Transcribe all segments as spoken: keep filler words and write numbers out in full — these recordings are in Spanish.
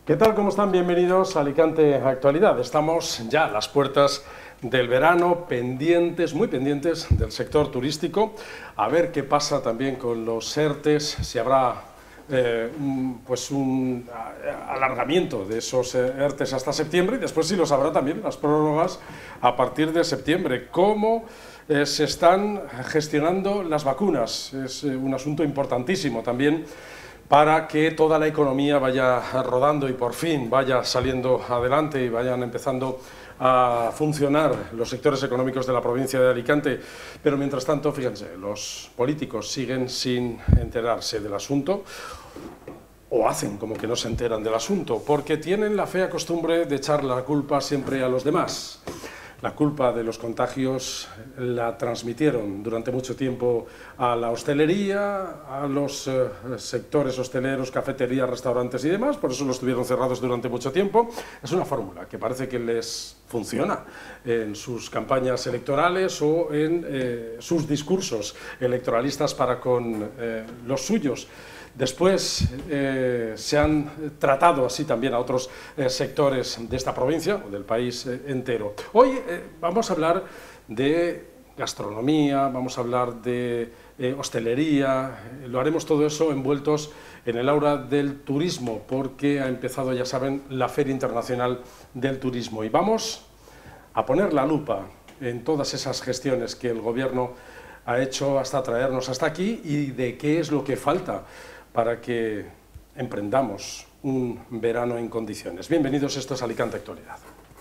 ¿Qué tal? ¿Cómo están? Bienvenidos a Alicante Actualidad. Estamos ya a las puertas del verano, pendientes, muy pendientes del sector turístico, a ver qué pasa también con los ERTES, si habrá eh, un, pues un alargamiento de esos ERTES hasta septiembre, y después si los habrá también las prórrogas a partir de septiembre. ¿Cómo eh, se están gestionando las vacunas? Es eh, un asunto importantísimo también para que toda la economía vaya rodando y por fin vaya saliendo adelante y vayan empezando a funcionar los sectores económicos de la provincia de Alicante. Pero mientras tanto, fíjense, los políticos siguen sin enterarse del asunto, o hacen como que no se enteran del asunto, porque tienen la fea costumbre de echar la culpa siempre a los demás. La culpa de los contagios la transmitieron durante mucho tiempo a la hostelería, a los eh, sectores hosteleros, cafeterías, restaurantes y demás, por eso los tuvieron cerrados durante mucho tiempo. Es una fórmula que parece que les funciona en sus campañas electorales o en eh, sus discursos electoralistas para con eh, los suyos. Después eh, se han tratado así también a otros eh, sectores de esta provincia o del país eh, entero. Hoy eh, vamos a hablar de gastronomía, vamos a hablar de eh, hostelería, eh, lo haremos todo eso envueltos en el aura del turismo, porque ha empezado, ya saben, la Feria Internacional del Turismo. Y vamos a poner la lupa en todas esas gestiones que el Gobierno ha hecho hasta traernos hasta aquí y de qué es lo que falta para que emprendamos un verano en condiciones. Bienvenidos, esto es Alicante Actualidad.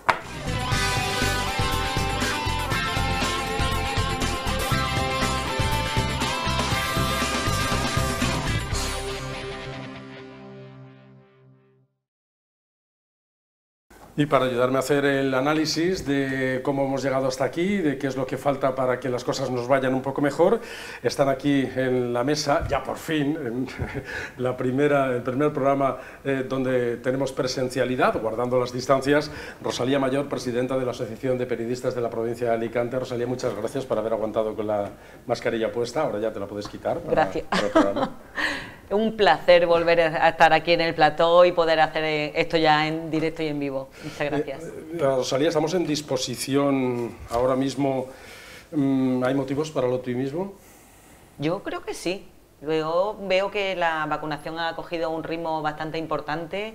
Y para ayudarme a hacer el análisis de cómo hemos llegado hasta aquí, de qué es lo que falta para que las cosas nos vayan un poco mejor, están aquí en la mesa, ya por fin, en la primera, el primer programa eh, donde tenemos presencialidad, guardando las distancias, Rosalía Mayor, presidenta de la Asociación de Periodistas de la provincia de Alicante. Rosalía, muchas gracias por haber aguantado con la mascarilla puesta, ahora ya te la puedes quitar. Para, gracias. Para el programa. Un placer volver a estar aquí en el plató y poder hacer esto ya en directo y en vivo. Muchas gracias. Eh, eh, Rosalía, estamos en disposición ahora mismo. ¿Hay motivos para el optimismo? Yo creo que sí. Luego veo que la vacunación ha cogido un ritmo bastante importante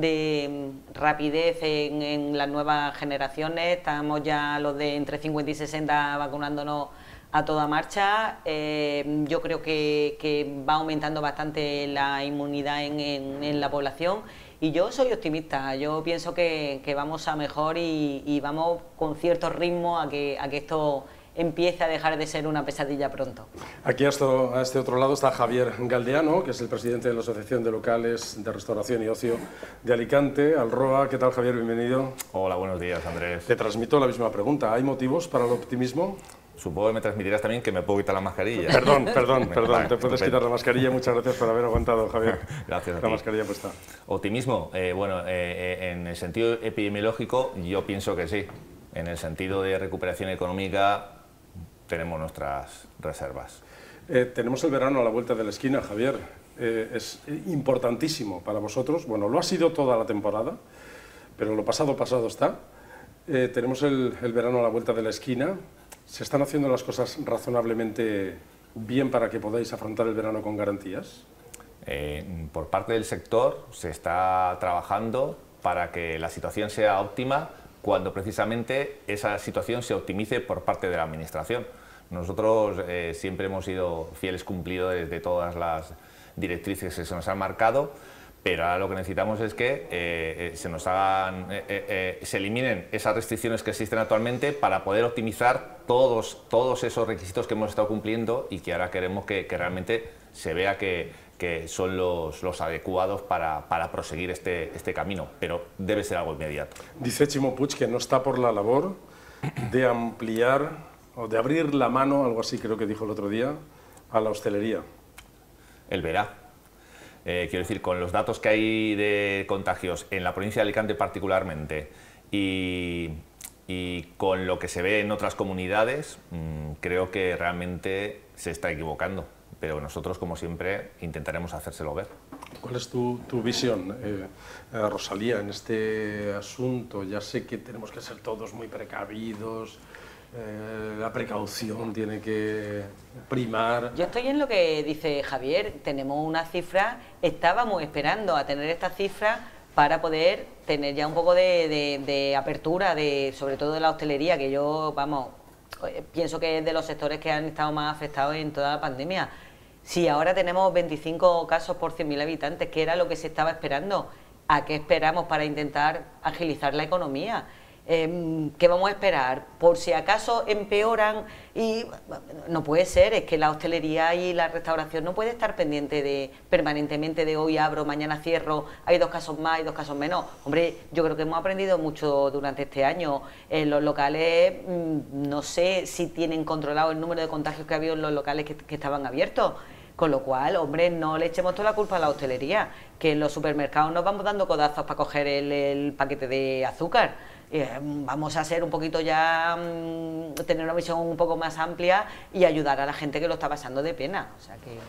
de rapidez en, en las nuevas generaciones. Estamos ya los de entre cincuenta y sesenta vacunándonos a toda marcha. Eh, yo creo que, que va aumentando bastante la inmunidad en, en, en la población y yo soy optimista. Yo pienso que, que vamos a mejor y, y vamos con cierto ritmo a que, a que esto empiece a dejar de ser una pesadilla pronto. Aquí a, esto, a este otro lado está Javier Galdeano, que es el presidente de la Asociación de Locales de Restauración y Ocio de Alicante, Alroa. ¿Qué tal, Javier? Bienvenido. Hola, buenos días, Andrés. Te transmito la misma pregunta. ¿Hay motivos para el optimismo? Supongo que me transmitirás también que me puedo quitar la mascarilla. Perdón, perdón, perdón, vale, te puedes estupendo. quitar la mascarilla. Muchas gracias por haber aguantado, Javier. Gracias a La ti. mascarilla puesta. Optimismo, eh, bueno, eh, en el sentido epidemiológico yo pienso que sí. En el sentido de recuperación económica tenemos nuestras reservas. Eh, tenemos el verano a la vuelta de la esquina, Javier. Eh, es importantísimo para vosotros. Bueno, lo ha sido toda la temporada, pero lo pasado, pasado está. Eh, tenemos el, el verano a la vuelta de la esquina. ¿Se están haciendo las cosas razonablemente bien para que podáis afrontar el verano con garantías? Eh, por parte del sector se está trabajando para que la situación sea óptima cuando precisamente esa situación se optimice por parte de la Administración. Nosotros eh, siempre hemos sido fieles cumplidores de todas las directrices que se nos han marcado, pero ahora lo que necesitamos es que eh, eh, se nos hagan, eh, eh, se eliminen esas restricciones que existen actualmente para poder optimizar todos, todos esos requisitos que hemos estado cumpliendo y que ahora queremos que, que realmente se vea que, que son los, los adecuados para, para proseguir este, este camino, pero debe ser algo inmediato. Dice Chimo Puig que no está por la labor de ampliar o de abrir la mano, algo así creo que dijo el otro día, a la hostelería. Él verá. Eh, quiero decir, con los datos que hay de contagios en la provincia de Alicante particularmente y, y con lo que se ve en otras comunidades, mmm, creo que realmente se está equivocando. Pero nosotros, como siempre, intentaremos hacérselo ver. ¿Cuál es tu, tu visión, eh, eh, Rosalía, en este asunto? Ya sé que tenemos que ser todos muy precavidos, eh, la precaución tiene que primar. Yo estoy en lo que dice Javier, tenemos una cifra, estábamos esperando a tener esta cifra para poder tener ya un poco de, de, de apertura, de, sobre todo de la hostelería, que yo, vamos, pienso que es de los sectores que han estado más afectados en toda la pandemia. Si ahora tenemos veinticinco casos por cien mil habitantes, que era lo que se estaba esperando, ¿a qué esperamos para intentar agilizar la economía? Eh, ¿Qué vamos a esperar? Por si acaso empeoran y no puede ser, es que la hostelería y la restauración no puede estar pendiente de permanentemente de hoy abro, mañana cierro, hay dos casos más, hay dos casos menos. Hombre, yo creo que hemos aprendido mucho durante este año. En los locales, no sé si tienen controlado el número de contagios que ha habido en los locales que, que estaban abiertos. Con lo cual, hombre, no le echemos toda la culpa a la hostelería, que en los supermercados nos vamos dando codazos para coger el, el paquete de azúcar. Eh, vamos a ser un poquito ya, mmm, tener una visión un poco más amplia y ayudar a la gente que lo está pasando de pena. O sea que...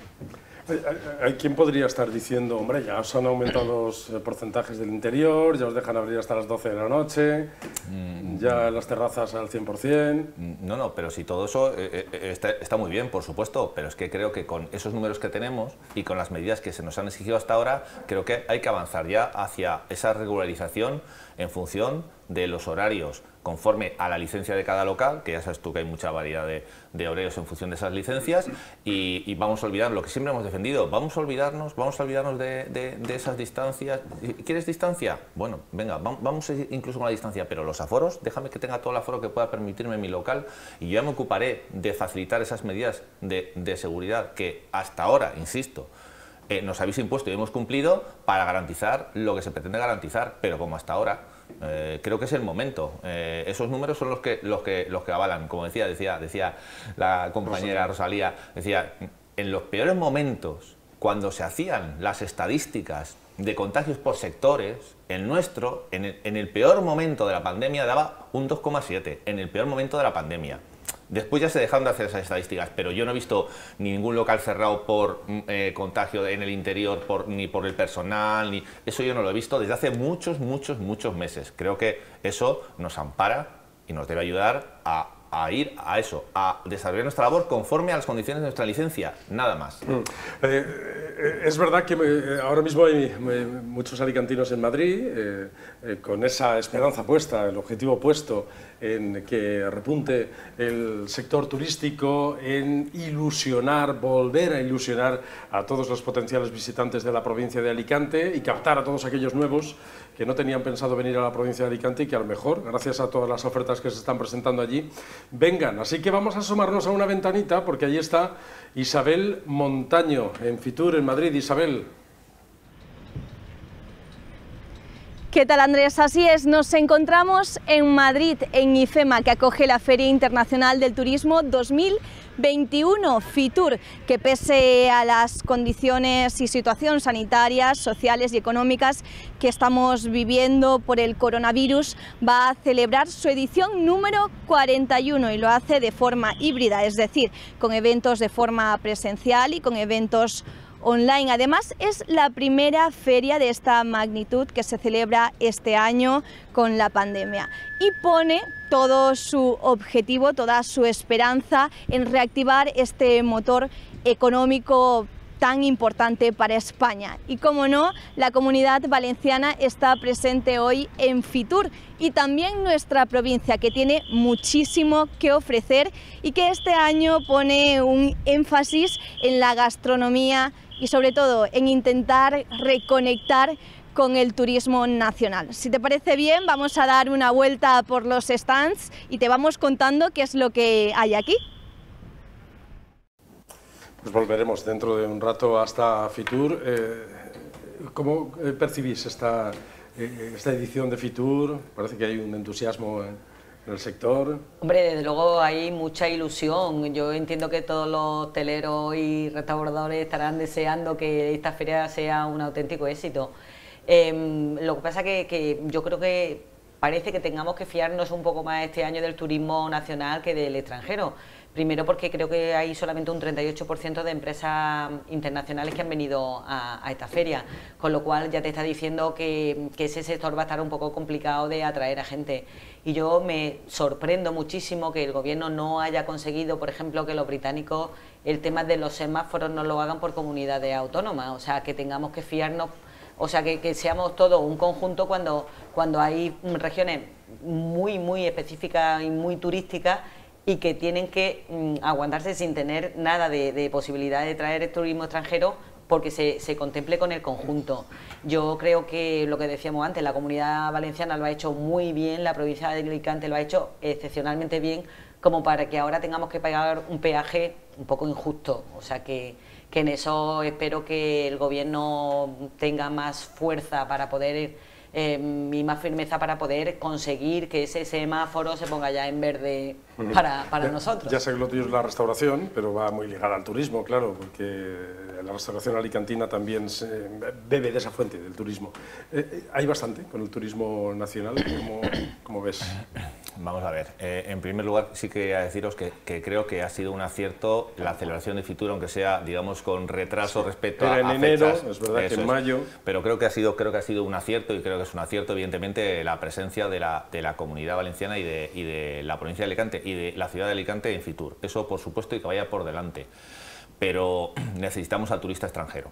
Hay quien podría estar diciendo, hombre, ya os han aumentado los porcentajes del interior, ya os dejan abrir hasta las doce de la noche, mm, ya las terrazas al cien por cien... No, no, pero si todo eso eh, eh, está, está muy bien, por supuesto, pero es que creo que con esos números que tenemos y con las medidas que se nos han exigido hasta ahora, creo que hay que avanzar ya hacia esa regularización en función de los horarios conforme a la licencia de cada local, que ya sabes tú que hay mucha variedad de, de horarios en función de esas licencias, y, y vamos a olvidar lo que siempre hemos defendido, vamos a olvidarnos, vamos a olvidarnos de, de, de esas distancias. ¿Quieres distancia? Bueno, venga, vamos incluso con la distancia, pero los aforos, déjame que tenga todo el aforo que pueda permitirme mi local, y yo ya me ocuparé de facilitar esas medidas de, de seguridad que hasta ahora, insisto, Eh, nos habéis impuesto y hemos cumplido para garantizar lo que se pretende garantizar, pero como hasta ahora, eh, creo que es el momento. Eh, esos números son los que, los que, los que avalan, como decía, decía, decía la compañera Rosalía, decía, en los peores momentos, cuando se hacían las estadísticas de contagios por sectores, el nuestro, en el, en el peor momento de la pandemia, daba un dos coma siete, en el peor momento de la pandemia. Después ya se dejaron de hacer esas estadísticas, pero yo no he visto ningún local cerrado por eh, contagio en el interior, por, ni por el personal, ni eso yo no lo he visto desde hace muchos, muchos, muchos meses. Creo que eso nos ampara y nos debe ayudar a, a ir a eso, a desarrollar nuestra labor conforme a las condiciones de nuestra licencia, nada más. Mm. Eh, es verdad que me, ahora mismo hay me, muchos alicantinos en Madrid eh, eh, con esa esperanza puesta, el objetivo puesto en que repunte el sector turístico, en ilusionar, volver a ilusionar a todos los potenciales visitantes de la provincia de Alicante y captar a todos aquellos nuevos que no tenían pensado venir a la provincia de Alicante y que a lo mejor, gracias a todas las ofertas que se están presentando allí, vengan. Así que vamos a asomarnos a una ventanita porque allí está Isabel Montaño, en Fitur, en Madrid. Isabel. ¿Qué tal, Andrés? Así es, nos encontramos en Madrid, en IFEMA, que acoge la Feria Internacional del Turismo dos mil veintiuno, Fitur, que pese a las condiciones y situaciones sanitarias, sociales y económicas que estamos viviendo por el coronavirus, va a celebrar su edición número cuarenta y uno y lo hace de forma híbrida, es decir, con eventos de forma presencial y con eventos online. Además, es la primera feria de esta magnitud que se celebra este año con la pandemia y pone todo su objetivo, toda su esperanza en reactivar este motor económico tan importante para España. Y como no, la Comunidad Valenciana está presente hoy en Fitur y también nuestra provincia, que tiene muchísimo que ofrecer y que este año pone un énfasis en la gastronomía y sobre todo en intentar reconectar con el turismo nacional. Si te parece bien, vamos a dar una vuelta por los stands y te vamos contando qué es lo que hay aquí. Pues volveremos dentro de un rato hasta Fitur. Eh, ¿Cómo percibís esta, eh, esta edición de Fitur? Parece que hay un entusiasmo en, en el sector. Hombre, desde luego hay mucha ilusión. Yo entiendo que todos los hoteleros y restauradores estarán deseando que esta feria sea un auténtico éxito. Eh, lo que pasa que, que yo creo que parece que tengamos que fiarnos un poco más este año del turismo nacional que del extranjero. Primero porque creo que hay solamente un treinta y ocho por ciento de empresas internacionales que han venido a, a esta feria, con lo cual ya te está diciendo que, que ese sector va a estar un poco complicado de atraer a gente. Y yo me sorprendo muchísimo que el gobierno no haya conseguido, por ejemplo, que los británicos el tema de los semáforos no lo hagan por comunidades autónomas, o sea, que tengamos que fiarnos, o sea, que, que seamos todos un conjunto cuando, cuando hay regiones muy, muy específicas y muy turísticas y que tienen que mm, aguantarse sin tener nada de, de posibilidad de traer el turismo extranjero porque se, se contemple con el conjunto. Yo creo que lo que decíamos antes, la Comunidad Valenciana lo ha hecho muy bien, la provincia de Alicante lo ha hecho excepcionalmente bien, como para que ahora tengamos que pagar un peaje un poco injusto. O sea que, que en eso espero que el gobierno tenga más fuerza para poder eh, y más firmeza para poder conseguir que ese semáforo se ponga ya en verde para, para ya, nosotros. Ya sé que lo tuyo es la restauración, pero va muy ligada al turismo, claro, porque la restauración alicantina también se bebe de esa fuente del turismo. Eh, ¿Hay bastante con el turismo nacional? ¿Cómo, cómo ves? Vamos a ver, eh, en primer lugar sí que a deciros que, que creo que ha sido un acierto la celebración de Fitur, aunque sea, digamos, con retraso respecto Era a, en a enero, fechas. es verdad Eso que en es. mayo... Pero creo que ha sido, creo que ha sido un acierto y creo que es un acierto, evidentemente, la presencia de la, de la Comunidad Valenciana y de, y de la provincia de Alicante y de la ciudad de Alicante en Fitur. Eso, por supuesto, y que vaya por delante. Pero necesitamos al turista extranjero.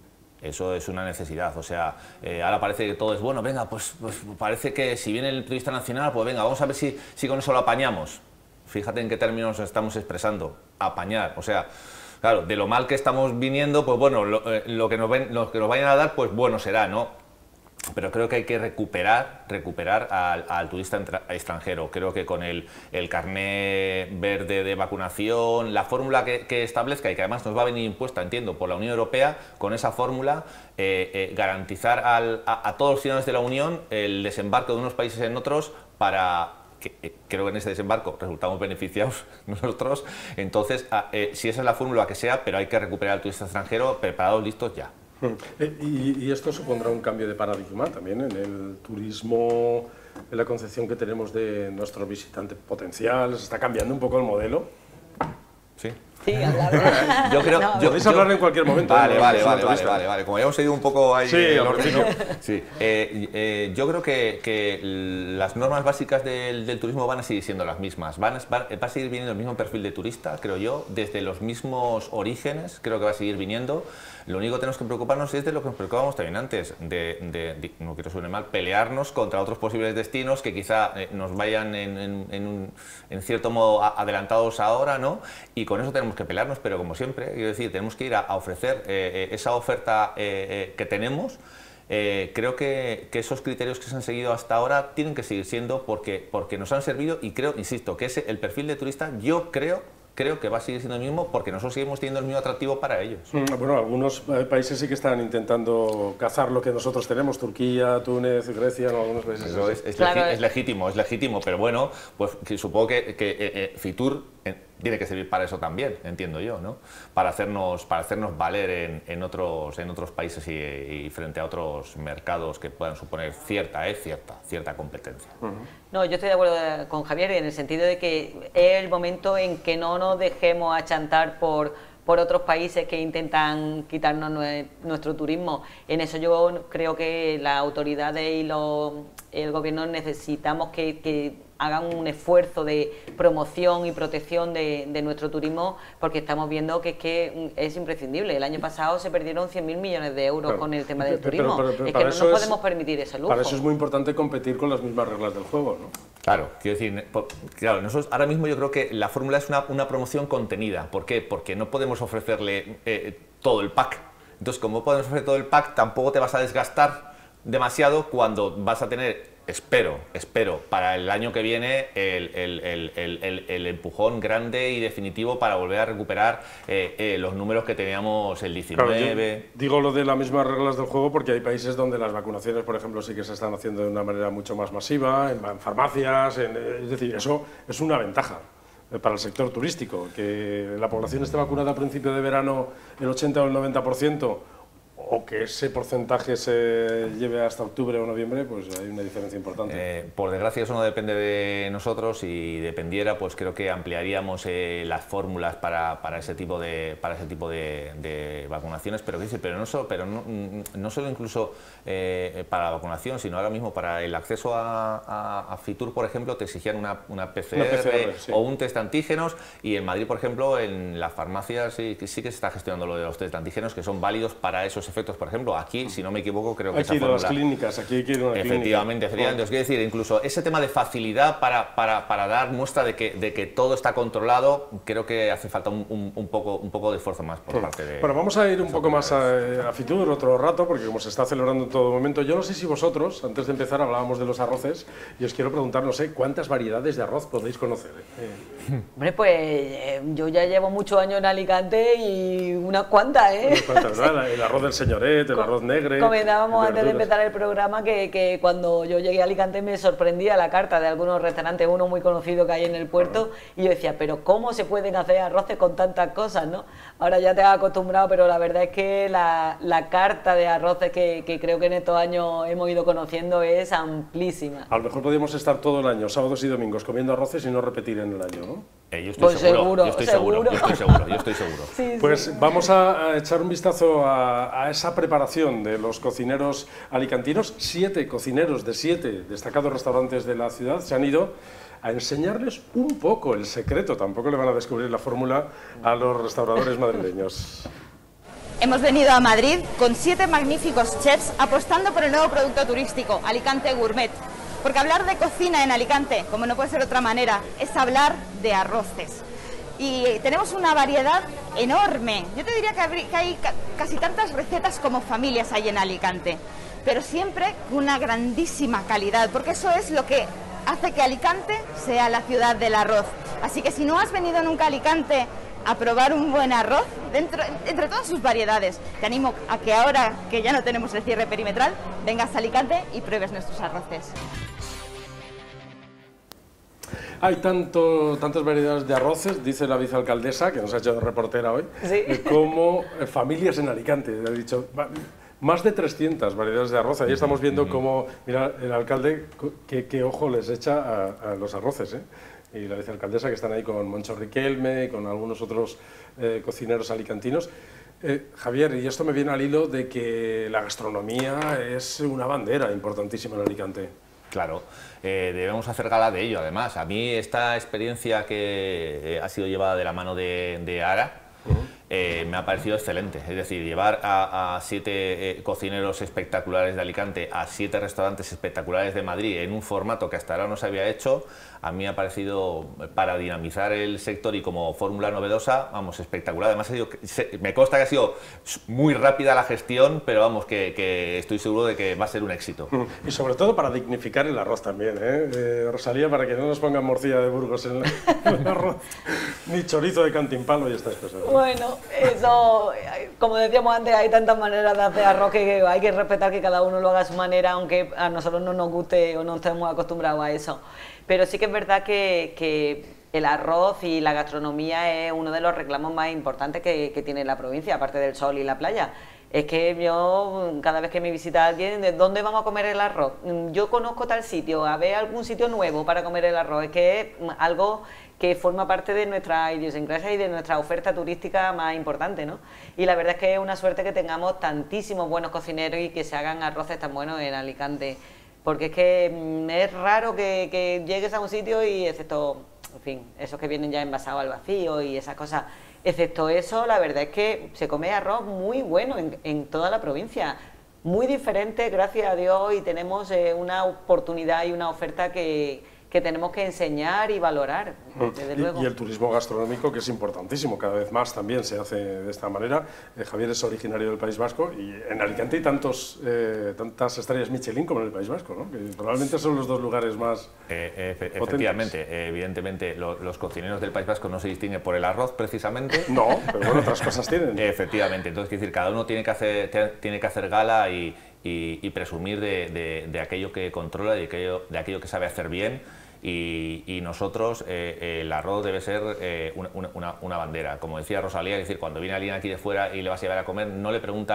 Eso es una necesidad, o sea, eh, ahora parece que todo es bueno, venga, pues, pues parece que si viene el turista nacional, pues venga, vamos a ver si, si con eso lo apañamos. Fíjate en qué términos nos estamos expresando, apañar, o sea, claro, de lo mal que estamos viniendo, pues bueno, lo, eh, lo, que, nos ven, lo que nos vayan a dar, pues bueno será, ¿no? Pero creo que hay que recuperar, recuperar al, al turista extranjero. Creo que con el, el carné verde de vacunación, la fórmula que, que establezca y que además nos va a venir impuesta, entiendo, por la Unión Europea, con esa fórmula, eh, eh, garantizar al, a, a todos los ciudadanos de la Unión el desembarco de unos países en otros para... Que, eh, creo que en ese desembarco resultamos beneficiados nosotros. Entonces, ah, eh, si esa es la fórmula que sea, pero hay que recuperar al turista extranjero preparados, listos ya. Y, y esto supondrá un cambio de paradigma también en el turismo, en la concepción que tenemos de nuestro visitante potencial. ¿Se está cambiando un poco el modelo? Sí. Sí, hablar. Yo creo, No, yo, Podéis yo, hablar en cualquier momento. Vale, ¿no? vale, vale, Turista. vale, vale, vale. Como habíamos seguido un poco ahí Sí, el al orden. principio. Sí. Eh, eh, yo creo que, que las normas básicas del, del turismo van a seguir siendo las mismas. Van, va, va a seguir viniendo el mismo perfil de turista, creo yo, desde los mismos orígenes, creo que va a seguir viniendo. Lo único que tenemos que preocuparnos es de lo que nos preocupábamos también antes, de, de, de no quiero suene mal, pelearnos contra otros posibles destinos que quizá eh, nos vayan en, en, en, un, en cierto modo adelantados ahora, ¿no? Y con eso tenemos que pelearnos, pero como siempre, quiero decir, tenemos que ir a, a ofrecer eh, esa oferta eh, eh, que tenemos. Eh, creo que, que esos criterios que se han seguido hasta ahora tienen que seguir siendo porque, porque nos han servido y creo, insisto, que ese, el perfil de turista yo creo creo que va a seguir siendo el mismo porque nosotros seguimos teniendo el mismo atractivo para ellos. Bueno, algunos países sí que están intentando cazar lo que nosotros tenemos, Turquía, Túnez, Grecia, ¿no? Algunos países. Eso es, es, claro, es legítimo, es legítimo, pero bueno, pues que supongo que, que eh, eh, Fitur eh, tiene que servir para eso también, entiendo yo, ¿no? Para hacernos, para hacernos valer en, en, otros, en otros países y, y frente a otros mercados que puedan suponer cierta, eh, cierta, cierta competencia. Uh-huh. No, yo estoy de acuerdo con Javier en el sentido de que es el momento en que no nos dejemos achantar por, por otros países que intentan quitarnos nue, nuestro turismo. En eso yo creo que las autoridades y los, el gobierno necesitamos que, que hagan un esfuerzo de promoción y protección de, de nuestro turismo, porque estamos viendo que es que es imprescindible. El año pasado se perdieron cien mil millones de euros claro. con el tema del turismo. Pero, pero, pero, es que no nos es, podemos permitir ese lujo. Para eso es muy importante competir con las mismas reglas del juego, ¿no? Claro, quiero decir, claro, nosotros ahora mismo yo creo que la fórmula es una, una promoción contenida. ¿Por qué? Porque no podemos ofrecerle eh, todo el pack. Entonces, como podemos ofrecer todo el pack, tampoco te vas a desgastar demasiado cuando vas a tener... Espero, espero, para el año que viene el, el, el, el, el empujón grande y definitivo para volver a recuperar eh, eh, los números que teníamos el diecinueve. Claro, digo lo de las mismas reglas del juego porque hay países donde las vacunaciones, por ejemplo, sí que se están haciendo de una manera mucho más masiva, en, en farmacias, en, es decir, eso es una ventaja para el sector turístico, que la población esté vacunada a principio de verano el ochenta o el noventa por ciento, o que ese porcentaje se lleve hasta octubre o noviembre, pues hay una diferencia importante. Eh, por desgracia eso no depende de nosotros, y dependiera, pues creo que ampliaríamos eh, las fórmulas para, para ese tipo de para ese tipo de, de vacunaciones, pero pero no solo, pero no, no solo incluso eh, para la vacunación, sino ahora mismo para el acceso a, a, a Fitur, por ejemplo, te exigían una, una P C R, una P C R sí. o un test antígenos, y en Madrid, por ejemplo, en las farmacias sí, sí que se está gestionando lo de los test antígenos, que son válidos para esos efectos. Por ejemplo, aquí, si no me equivoco, creo que aquí esa de las fórmula... clínicas, aquí hay que ir a una efectivamente, clínica. Efectivamente, os quiero decir, incluso ese tema de facilidad para, para, para dar muestra de que, de que todo está controlado, creo que hace falta un, un, un, poco, un poco de esfuerzo más por parte de... Bueno, vamos a ir un poco más a, a Fitur otro rato, porque como se está celebrando en todo momento, yo no sé si vosotros, antes de empezar hablábamos de los arroces, y os quiero preguntar, no sé, ¿cuántas variedades de arroz podéis conocer? Eh? Hombre, pues eh, yo ya llevo muchos años en Alicante y unas cuantas, ¿eh? Unas cuantas, ¿verdad? El arroz del señoret, el arroz negre... Comentábamos antes de empezar el programa que, que cuando yo llegué a Alicante me sorprendía la carta de algunos restaurantes, uno muy conocido que hay en el puerto, y yo decía, pero ¿cómo se pueden hacer arroces con tantas cosas, no? Ahora ya te has acostumbrado, pero la verdad es que la, la carta de arroces que, que creo que en estos años hemos ido conociendo es amplísima. A lo mejor podríamos estar todo el año, sábados y domingos, comiendo arroces y no repetir en el año, ¿no? Eh, yo estoy Pues seguro, seguro, yo estoy seguro. seguro, yo estoy seguro, yo estoy seguro. Sí, Pues sí. vamos a, a echar un vistazo a, a esa preparación de los cocineros alicantinos. Siete cocineros de siete destacados restaurantes de la ciudad se han ido a enseñarles un poco el secreto. Tampoco le van a descubrir la fórmula a los restauradores madrileños. Hemos venido a Madrid con siete magníficos chefs apostando por el nuevo producto turístico, Alicante Gourmet. Porque hablar de cocina en Alicante, como no puede ser de otra manera, es hablar de arroces. Y tenemos una variedad enorme. Yo te diría que hay casi tantas recetas como familias hay en Alicante, pero siempre con una grandísima calidad, porque eso es lo que hace que Alicante sea la ciudad del arroz. Así que si no has venido nunca a Alicante a probar un buen arroz, dentro, entre todas sus variedades, te animo a que ahora que ya no tenemos el cierre perimetral, vengas a Alicante y pruebes nuestros arroces. Hay tanto, tantas variedades de arroces, dice la vicealcaldesa, que nos ha hecho de reportera hoy, Sí. como eh, familias en Alicante. Ha dicho, va, más de trescientas variedades de arroz. Ahí estamos viendo cómo, mira, el alcalde, qué, qué ojo les echa a, a los arroces, ¿eh? Y la vicealcaldesa, que están ahí con Moncho Riquelme y con algunos otros eh, cocineros alicantinos. Eh, Javier, y esto me viene al hilo de que la gastronomía es una bandera importantísima en Alicante. Claro, eh, debemos hacer gala de ello. Además, a mí esta experiencia que eh, ha sido llevada de la mano de, de Ara, uh-huh. eh, me ha parecido excelente. Es decir, llevar a, a siete eh, cocineros espectaculares de Alicante a siete restaurantes espectaculares de Madrid en un formato que hasta ahora no se había hecho, a mí me ha parecido, para dinamizar el sector y como fórmula novedosa, vamos, espectacular. Además, ha sido, me consta que ha sido muy rápida la gestión, pero vamos, que, que estoy seguro de que va a ser un éxito. Y sobre todo para dignificar el arroz también, ¿eh? Eh, Rosalía, para que no nos pongan morcilla de Burgos en, la, en el arroz, ni chorizo de Cantimpalo y estas cosas. Bueno, eso, como decíamos antes, hay tantas maneras de hacer arroz que hay que respetar que cada uno lo haga a su manera, aunque a nosotros no nos guste o no estemos acostumbrados a eso. Pero sí que es verdad que, que el arroz y la gastronomía es uno de los reclamos más importantes que, que tiene la provincia, aparte del sol y la playa. Es que yo, cada vez que me visita alguien, ¿de dónde vamos a comer el arroz? Yo conozco tal sitio, a ver algún sitio nuevo para comer el arroz. Es que es algo que forma parte de nuestra idiosincrasia y de nuestra oferta turística más importante, ¿no? Y la verdad es que es una suerte que tengamos tantísimos buenos cocineros y que se hagan arroces tan buenos en Alicante. Porque es que es raro que, que llegues a un sitio y, excepto, en fin, esos que vienen ya envasados al vacío y esas cosas, excepto eso, la verdad es que se come arroz muy bueno en, en toda la provincia, muy diferente, gracias a Dios, y tenemos eh, una oportunidad y una oferta que, que tenemos que enseñar y valorar, desde y, luego. Y el turismo gastronómico, que es importantísimo, cada vez más también se hace de esta manera. Eh, Javier es originario del País Vasco y en Alicante hay tantos, eh, tantas estrellas Michelin como en el País Vasco, ¿no? Que probablemente son los dos lugares más eh, efe, potentes. Efectivamente, eh, evidentemente lo, los cocineros del País Vasco no se distinguen por el arroz precisamente. No, pero bueno, otras cosas tienen. Efectivamente, entonces quiero decir, cada uno tiene que hacer, tiene que hacer gala y, y, y presumir de, de, de aquello que controla, de aquello, de aquello que sabe hacer bien. Y, y nosotros, eh, el arroz debe ser eh, una, una, una bandera. Como decía Rosalía, es decir, cuando viene alguien aquí de fuera y le vas a llevar a comer, no le preguntas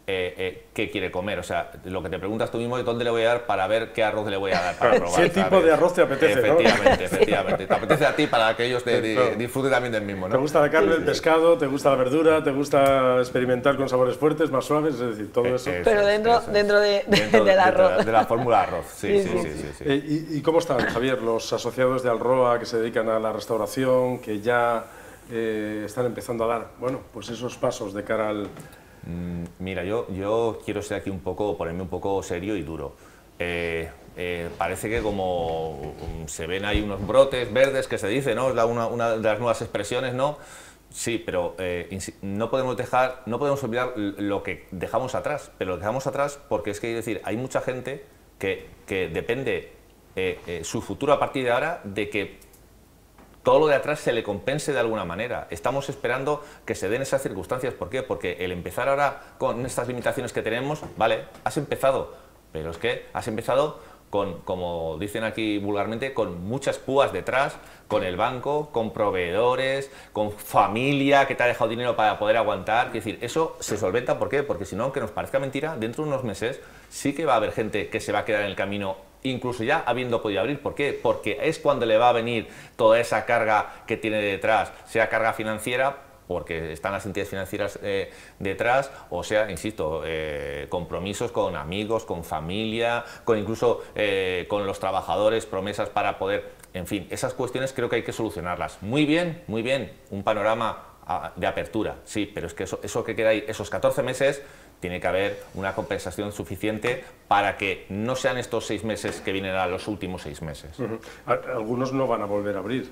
eh, eh, qué quiere comer. O sea, lo que te preguntas tú mismo es dónde le voy a dar para ver qué arroz le voy a dar para probar. ¿Qué tipo ¿sabes? de arroz te apetece? Efectivamente, ¿no? efectivamente. Te apetece a ti para que ellos te, di, claro. disfruten también del mismo, ¿no? ¿Te gusta la carne, el pescado, te gusta la verdura, te gusta experimentar con sabores fuertes, más suaves? Es decir, todo eso. Eso Pero es, dentro, eso es. dentro, de, de- Dentro del de- arroz. De la, de la fórmula arroz, sí, Sí, sí, sí. sí. sí, sí. Eh, ¿y, ¿Y cómo están, Javier, los asociados de Alroa que se dedican a la restauración, que ya eh, están empezando a dar, bueno, pues esos pasos de cara al... Mm, Mira, yo, yo quiero ser aquí un poco, ponerme un poco serio y duro. Eh, eh, parece que como um, se ven ahí unos brotes verdes que se dice, ¿no? Es la- una, una de las nuevas expresiones, ¿no? Sí, pero eh, insi- no podemos dejar, no podemos olvidar l- lo que dejamos atrás, pero lo dejamos atrás porque es que, hay decir, hay mucha gente que, que depende eh, eh, su futuro a partir de ahora de que todo lo de atrás se le compense de alguna manera. Estamos esperando que se den esas circunstancias. ¿Por qué? Porque el empezar ahora con estas limitaciones que tenemos, vale, has empezado, pero es que has empezado con, como dicen aquí vulgarmente, con muchas púas detrás, con el banco, con proveedores, con familia que te ha dejado dinero para poder aguantar. Es decir, eso se solventa. ¿Por qué? Porque si no, aunque nos parezca mentira, dentro de unos meses sí que va a haber gente que se va a quedar en el camino, incluso ya habiendo podido abrir. ¿Por qué? Porque es cuando le va a venir toda esa carga que tiene detrás, sea carga financiera, porque están las entidades financieras eh, detrás, o sea, insisto, eh, compromisos con amigos, con familia, con incluso eh, con los trabajadores, promesas para poder, en fin, esas cuestiones creo que hay que solucionarlas. Muy bien, muy bien, un panorama a, de apertura, sí, pero es que eso, eso que queda ahí, esos catorce meses, tiene que haber una compensación suficiente para que no sean estos seis meses que vienen a los últimos seis meses. Uh-huh. Algunos no van a volver a abrir.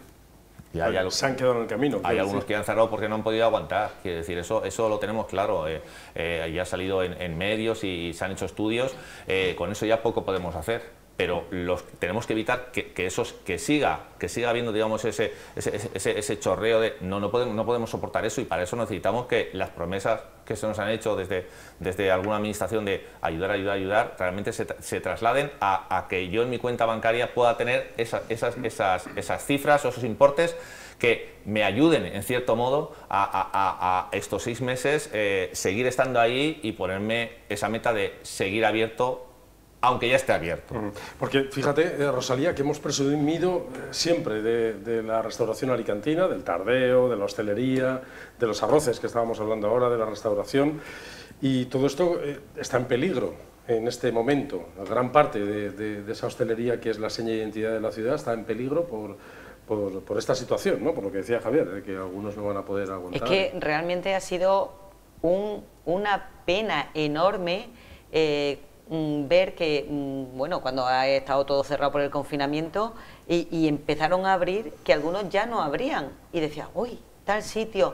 Y hay, Se han quedado en el camino. hay algunos que han cerrado porque no han podido aguantar. Quiere decir, eso, eso lo tenemos claro. Eh, eh, ya ha salido en, en medios y se han hecho estudios. Eh, con eso ya poco podemos hacer. Pero los, tenemos que evitar que, que, esos, que siga que siga habiendo, digamos, ese, ese, ese, ese chorreo de no, no, podemos, no podemos soportar eso, y para eso necesitamos que las promesas que se nos han hecho desde, desde alguna administración de ayudar, ayudar, ayudar, realmente se, se trasladen a, a que yo en mi cuenta bancaria pueda tener esa, esas, esas, esas cifras o esos importes que me ayuden, en cierto modo, a, a, a, a estos seis meses eh, seguir estando ahí y ponerme esa meta de seguir abierto, aunque ya esté abierto. Porque fíjate, eh, Rosalía, que hemos presumido eh, siempre de, de la restauración alicantina, del tardeo, de la hostelería, de los arroces que estábamos hablando ahora, de la restauración, y todo esto eh, está en peligro en este momento. La gran parte de, de, de esa hostelería, que es la seña de identidad de la ciudad, está en peligro por, por, por esta situación, ¿no? Por lo que decía Javier, de que algunos no van a poder aguantar. Es que realmente ha sido un, una pena enorme eh, ver que, bueno, cuando ha estado todo cerrado por el confinamiento y, y empezaron a abrir, que algunos ya no abrían, y decían, uy, tal sitio,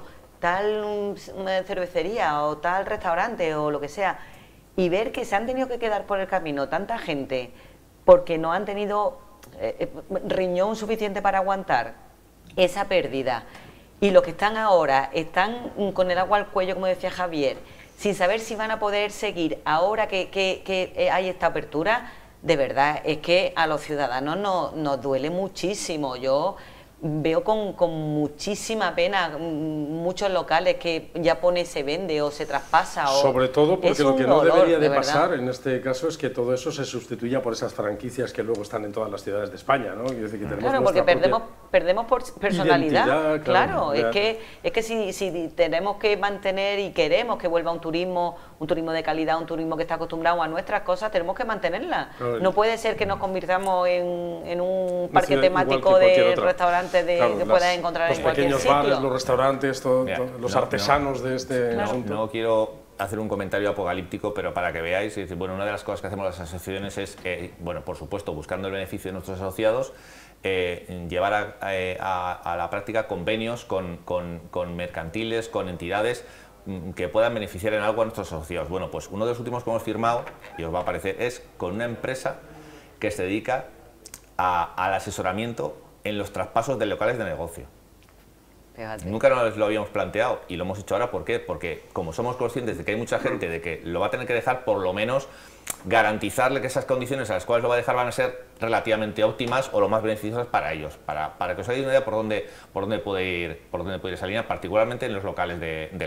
tal cervecería o tal restaurante o lo que sea, y ver que se han tenido que quedar por el camino tanta gente porque no han tenido eh, riñón suficiente para aguantar esa pérdida, y los que están ahora están con el agua al cuello, como decía Javier, sin saber si van a poder seguir ahora que, que, que hay esta apertura. De verdad, es que a los ciudadanos nos, nos duele muchísimo. Yo veo con, con muchísima pena muchos locales que ya pone se vende o se traspasa. O sobre todo porque lo que no dolor, debería de, de pasar en este caso es que todo eso se sustituya por esas franquicias que luego están en todas las ciudades de España, ¿no? Quiero decir que tenemos claro, porque propia perdemos, perdemos por personalidad. identidad, claro, claro, es que, es que si, si tenemos que mantener y queremos que vuelva un turismo, un turismo de calidad, un turismo que está acostumbrado a nuestras cosas, tenemos que mantenerla. Claro, no puede ser que nos convirtamos en, en un parque ciudad temático de restaurantes de, claro, que las, puedas encontrar los en cualquier pequeños sitio. bares, los restaurantes, todo, Mira, todo, los no, artesanos no, de este no, asunto. No quiero hacer un comentario apocalíptico, pero para que veáis, es decir, bueno, una de las cosas que hacemos las asociaciones es, eh, bueno, por supuesto, buscando el beneficio de nuestros asociados, eh, llevar a, a, a la práctica convenios con, con, con mercantiles, con entidades que puedan beneficiar en algo a nuestros asociados. Bueno, pues uno de los últimos que hemos firmado, y os va a aparecer, es con una empresa que se dedica a, al asesoramiento en los traspasos de locales de negocio. Fíjate. Nunca nos lo habíamos planteado y lo hemos hecho ahora. ¿Por qué? Porque como somos conscientes de que hay mucha gente de que lo va a tener que dejar, por lo menos garantizarle que esas condiciones a las cuales lo va a dejar van a ser relativamente óptimas o lo más beneficiosas para ellos, para, para que os hagáis una idea por dónde, por dónde puede ir, por dónde puede ir esa línea, particularmente en los locales de, del ocio.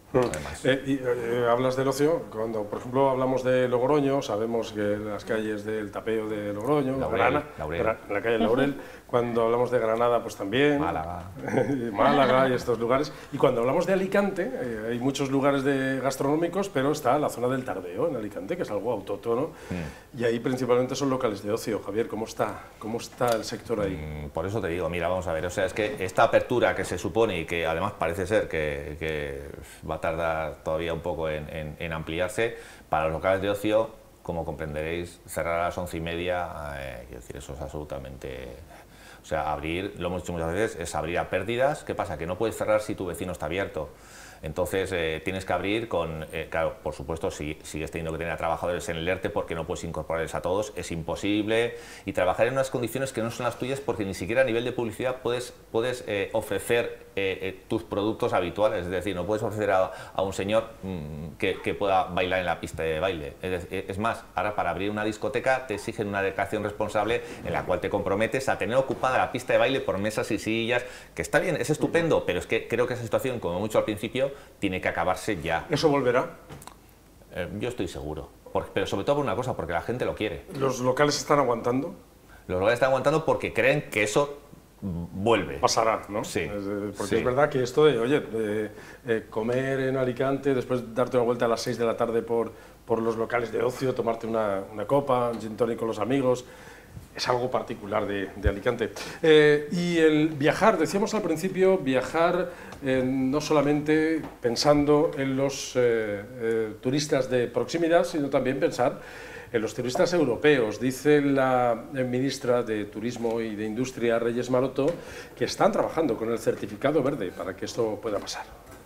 además. Eh, y, eh, hablas del ocio, cuando por ejemplo hablamos de Logroño, sabemos que las calles del Tapeo de Logroño, Laurel, Grana, Laurel. Gra- la calle Laurel, cuando hablamos de Granada pues también, Málaga. Málaga y estos lugares, y cuando hablamos de Alicante, eh, hay muchos lugares de gastronómicos, pero está la zona del Tardeo en Alicante, que es algo autóctono, mm. y ahí principalmente son locales de ocio. Javier, ¿cómo está? ¿Cómo está el sector ahí? Mm, por eso te digo, mira, vamos a ver, o sea, es que esta apertura que se supone y que además parece ser que, que va a tardar todavía un poco en, en, en ampliarse, para los locales de ocio, como comprenderéis, cerrar a las once y media, eh, quiero decir, eso es absolutamente... O sea, abrir, lo hemos dicho muchas veces, es abrir a pérdidas. ¿Qué pasa? Que no puedes cerrar si tu vecino está abierto. Entonces eh, tienes que abrir con, eh, claro, por supuesto, si sigues teniendo que tener a trabajadores en el ERTE porque no puedes incorporarles a todos, es imposible, y trabajar en unas condiciones que no son las tuyas porque ni siquiera a nivel de publicidad puedes, puedes eh, ofrecer eh, eh, tus productos habituales, es decir, no puedes ofrecer a, a un señor mmm, que, que pueda bailar en la pista de baile. Es, es más, ahora para abrir una discoteca te exigen una declaración responsable en la cual te comprometes a tener ocupada la pista de baile por mesas y sillas, que está bien, es estupendo, pero es que creo que esa situación, como mucho al principio, tiene que acabarse ya. ¿Eso volverá? Eh, yo estoy seguro, por, pero sobre todo por una cosa, porque la gente lo quiere. ¿Los locales están aguantando? Los locales están aguantando porque creen que eso vuelve. Pasará, ¿no? Sí. Es, eh, porque sí. es verdad que esto de, oye, de, eh, comer en Alicante, después darte una vuelta a las seis de la tarde por, por los locales de ocio, tomarte una, una copa, un gin tonic con los amigos, es algo particular de, de Alicante. Eh, y el viajar, decíamos al principio, viajar eh, no solamente pensando en los eh, eh, turistas de proximidad, sino también pensar en los turistas europeos. Dice la ministra de Turismo y de Industria, Reyes Maroto, que están trabajando con el certificado verde para que esto pueda pasar.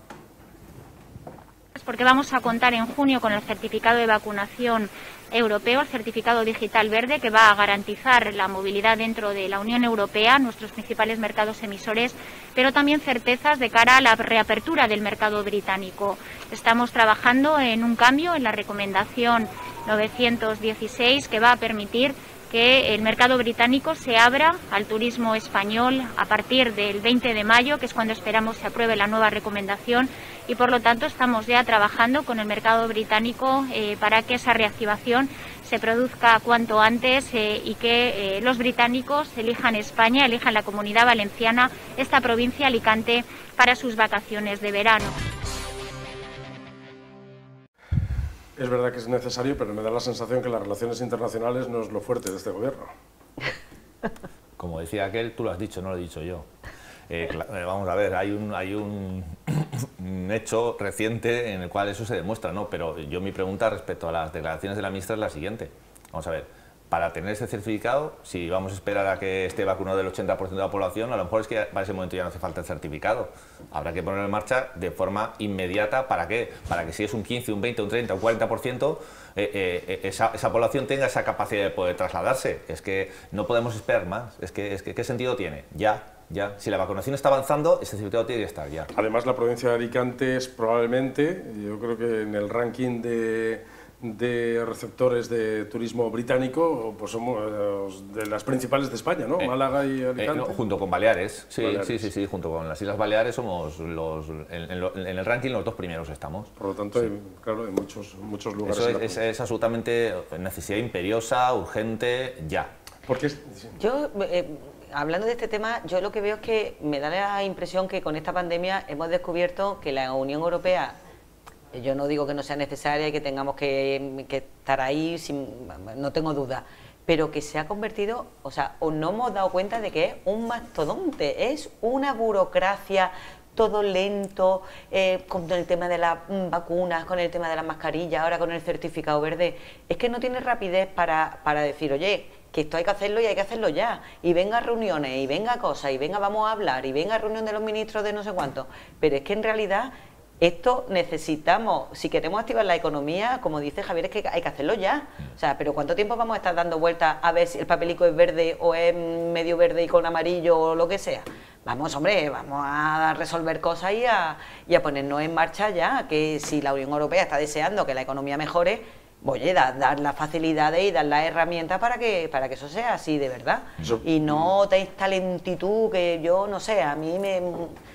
Porque vamos a contar en junio con el certificado de vacunación europeo, el certificado digital verde, que va a garantizar la movilidad dentro de la Unión Europea, nuestros principales mercados emisores, pero también certezas de cara a la reapertura del mercado británico. Estamos trabajando en un cambio en la recomendación novecientos dieciséis que va a permitir que el mercado británico se abra al turismo español a partir del veinte de mayo, que es cuando esperamos se apruebe la nueva recomendación, y por lo tanto estamos ya trabajando con el mercado británico eh, para que esa reactivación se produzca cuanto antes eh, y que eh, los británicos elijan España, elijan la Comunidad Valenciana, esta provincia Alicante, para sus vacaciones de verano. Es verdad que es necesario, pero me da la sensación que las relaciones internacionales no es lo fuerte de este gobierno. Como decía aquel, tú lo has dicho, no lo he dicho yo. Eh, eh, vamos a ver, hay un, hay un, un hecho reciente en el cual eso se demuestra, ¿no? Pero yo mi pregunta respecto a las declaraciones de la ministra es la siguiente. Vamos a ver, para tener ese certificado, si vamos a esperar a que esté vacunado el ochenta por ciento de la población, a lo mejor es que para ese momento ya no hace falta el certificado. Habrá que ponerlo en marcha de forma inmediata. ¿Para qué? Para que si es un quince, un veinte, un treinta, un cuarenta por ciento, eh, eh, esa, esa población tenga esa capacidad de poder trasladarse. Es que no podemos esperar más. Es que, es que ¿qué sentido tiene? Ya. Ya, si la vacunación está avanzando, ese certificado tiene que estar ya. Además, la provincia de Alicante es probablemente, yo creo que en el ranking de, de receptores de turismo británico, pues somos de las principales de España, ¿no? Eh, Málaga y Alicante. Eh, no, junto con Baleares. Sí, Baleares. sí, sí, sí, junto con las Islas Baleares somos los, en, en, en el ranking los dos primeros estamos. Por lo tanto, sí. hay, claro, en muchos, muchos lugares. Eso es, es, es absolutamente necesidad imperiosa, urgente, ya. Porque es, yo... Eh, Hablando de este tema, yo lo que veo es que me da la impresión que con esta pandemia hemos descubierto que la Unión Europea, yo no digo que no sea necesaria y que tengamos que, que estar ahí, sin, no tengo duda, pero que se ha convertido, o sea, o no hemos dado cuenta de que es un mastodonte, es una burocracia, todo lento, eh, con el tema de las vacunas, con el tema de las mascarillas, ahora con el certificado verde, es que no tiene rapidez para, para decir, oye, que esto hay que hacerlo y hay que hacerlo ya, y venga a reuniones, y venga a cosas, y venga vamos a hablar, y venga a reunión de los ministros de no sé cuánto, pero es que en realidad esto necesitamos, si queremos activar la economía, como dice Javier, es que hay que hacerlo ya, o sea, pero ¿cuánto tiempo vamos a estar dando vueltas a ver si el papelico es verde o es medio verde y con amarillo o lo que sea? Vamos, hombre, vamos a resolver cosas y a, y a ponernos en marcha ya, que si la Unión Europea está deseando que la economía mejore, oye, dar, dar las facilidades y dar las herramientas para que, para que eso sea así de verdad. Eso. Y no esta lentitud que yo, no sé, a mí me...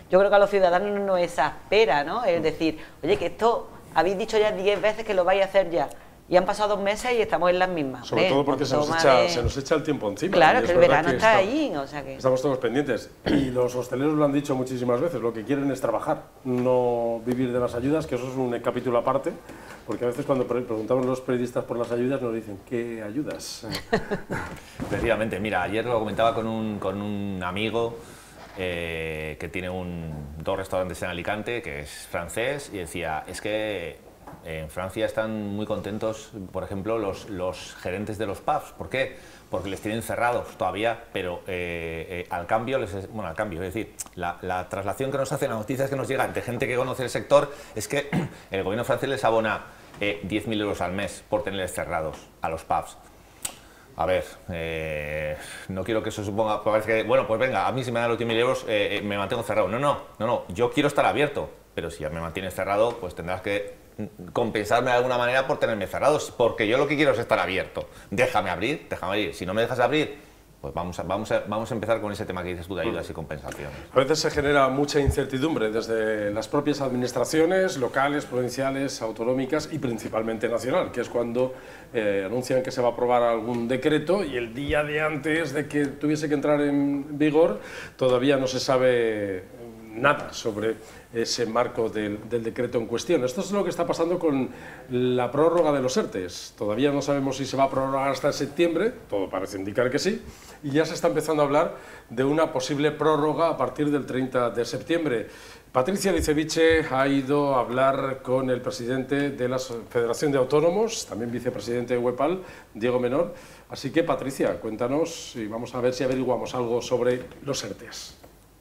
yo creo que a los ciudadanos no exaspera, ¿no? Es decir, oye, que esto habéis dicho ya diez veces que lo vais a hacer ya. Y han pasado dos meses y estamos en las mismas. Sobre ¿eh? todo porque se nos, echa, de... se nos echa el tiempo encima. Claro, que el verano que está está, ahí. O sea que... Estamos todos pendientes. Y los hosteleros lo han dicho muchísimas veces, lo que quieren es trabajar, no vivir de las ayudas, que eso es un capítulo aparte, porque a veces cuando preguntamos a los periodistas por las ayudas nos dicen, ¿qué ayudas? Efectivamente, mira, ayer lo comentaba con un, con un amigo eh, que tiene un, dos restaurantes en Alicante, que es francés, y decía, es que en Francia están muy contentos, por ejemplo, los, los gerentes de los pubs. ¿Por qué? Porque les tienen cerrados todavía, pero eh, eh, al cambio, les es, bueno, al cambio, es decir, la, la traslación que nos hacen, las noticias que nos llegan de gente que conoce el sector, es que el gobierno francés les abona eh, diez mil euros al mes por tenerles cerrados a los pubs. A ver, eh, no quiero que eso suponga, que, bueno, pues venga, a mí si me dan los diez mil euros eh, eh, me mantengo cerrado. No, no, no, no, yo quiero estar abierto, pero si ya me mantienes cerrado, pues tendrás que compensarme de alguna manera por tenerme cerrados, porque yo lo que quiero es estar abierto. Déjame abrir, déjame abrir. Si no me dejas abrir, pues vamos a, vamos a, vamos a empezar con ese tema que dices tú de ayudas y compensaciones. A veces se genera mucha incertidumbre desde las propias administraciones locales, provinciales, autonómicas y principalmente nacional, que es cuando eh, anuncian que se va a aprobar algún decreto y el día de antes de que tuviese que entrar en vigor todavía no se sabe nada sobre ese marco del, del decreto en cuestión. Esto es lo que está pasando con la prórroga de los ERTES. Todavía no sabemos si se va a prorrogar hasta septiembre, todo parece indicar que sí, y ya se está empezando a hablar de una posible prórroga a partir del treinta de septiembre. Patricia Liceviche ha ido a hablar con el presidente de la Federación de Autónomos, también vicepresidente de WEPAL, Diego Menor. Así que, Patricia, cuéntanos y vamos a ver si averiguamos algo sobre los ERTES.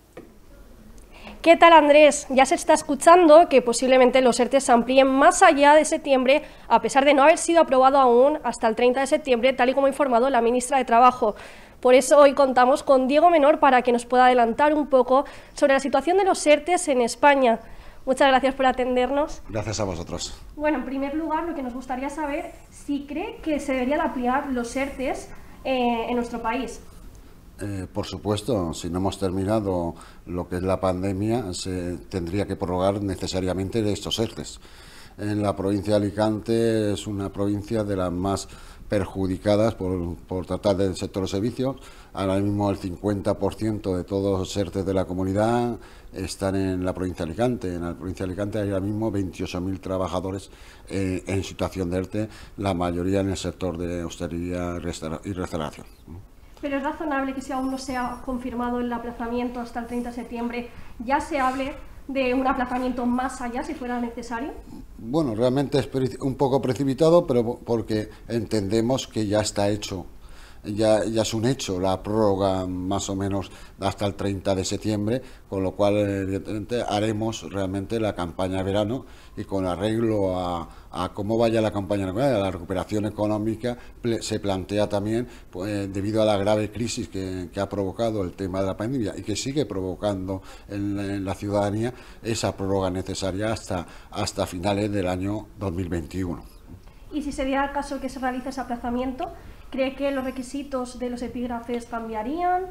¿Qué tal, Andrés? Ya se está escuchando que posiblemente los ERTES se amplíen más allá de septiembre, a pesar de no haber sido aprobado aún hasta el treinta de septiembre, tal y como ha informado la ministra de Trabajo. Por eso hoy contamos con Diego Menor para que nos pueda adelantar un poco sobre la situación de los ERTES en España. Muchas gracias por atendernos. Gracias a vosotros. Bueno, en primer lugar, lo que nos gustaría saber, si cree que se deberían ampliar los ERTES eh, en nuestro país. Eh, por supuesto, si no hemos terminado lo que es la pandemia, se tendría que prorrogar necesariamente de estos ERTES. En la provincia de Alicante es una provincia de las más perjudicadas por, por tratar del sector de servicios. Ahora mismo el cincuenta por ciento de todos los ERTES de la comunidad están en la provincia de Alicante. En la provincia de Alicante hay ahora mismo veintiocho mil trabajadores eh, en situación de ERTE, la mayoría en el sector de hostelería y restauración. Pero es razonable que si aún no se ha confirmado el aplazamiento hasta el treinta de septiembre, ya se hable de un aplazamiento más allá, si fuera necesario. Bueno, realmente es un poco precipitado, pero porque entendemos que ya está hecho, ya, ya es un hecho la prórroga más o menos hasta el treinta de septiembre, con lo cual evidentemente haremos realmente la campaña de verano y con arreglo a, a cómo vaya la campaña, a la recuperación económica, se plantea también, pues, debido a la grave crisis que, que ha provocado el tema de la pandemia y que sigue provocando en, en la ciudadanía, esa prórroga necesaria hasta, hasta finales del año dos mil veintiuno. Y si se diera el caso que se realice ese aplazamiento, ¿cree que los requisitos de los epígrafes cambiarían?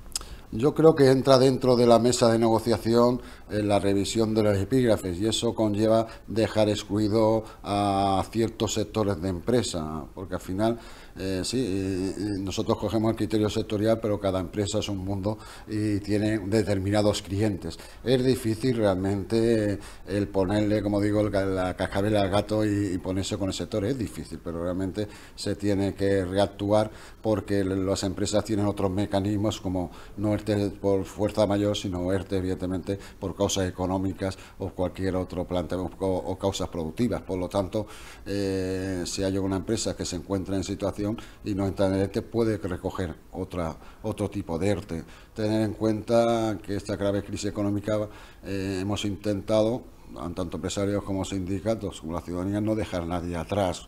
Yo creo que entra dentro de la mesa de negociación eh, la revisión de los epígrafes y eso conlleva dejar excluido a ciertos sectores de empresa, porque al final eh, sí, eh, nosotros cogemos el criterio sectorial, pero cada empresa es un mundo y tiene determinados clientes. Es difícil realmente el ponerle, como digo, la cascabel al gato y, y ponerse con el sector, es difícil, pero realmente se tiene que reactuar porque las empresas tienen otros mecanismos como no ERTE por fuerza mayor, sino ERTE evidentemente por causas económicas o cualquier otro planteamiento o, o causas productivas. Por lo tanto, eh, si hay una empresa que se encuentra en situación y no entra en el ERTE, puede recoger otra, otro tipo de ERTE. Tener en cuenta que esta grave crisis económica eh, hemos intentado, tanto empresarios como sindicatos, como la ciudadanía, no dejar a nadie atrás.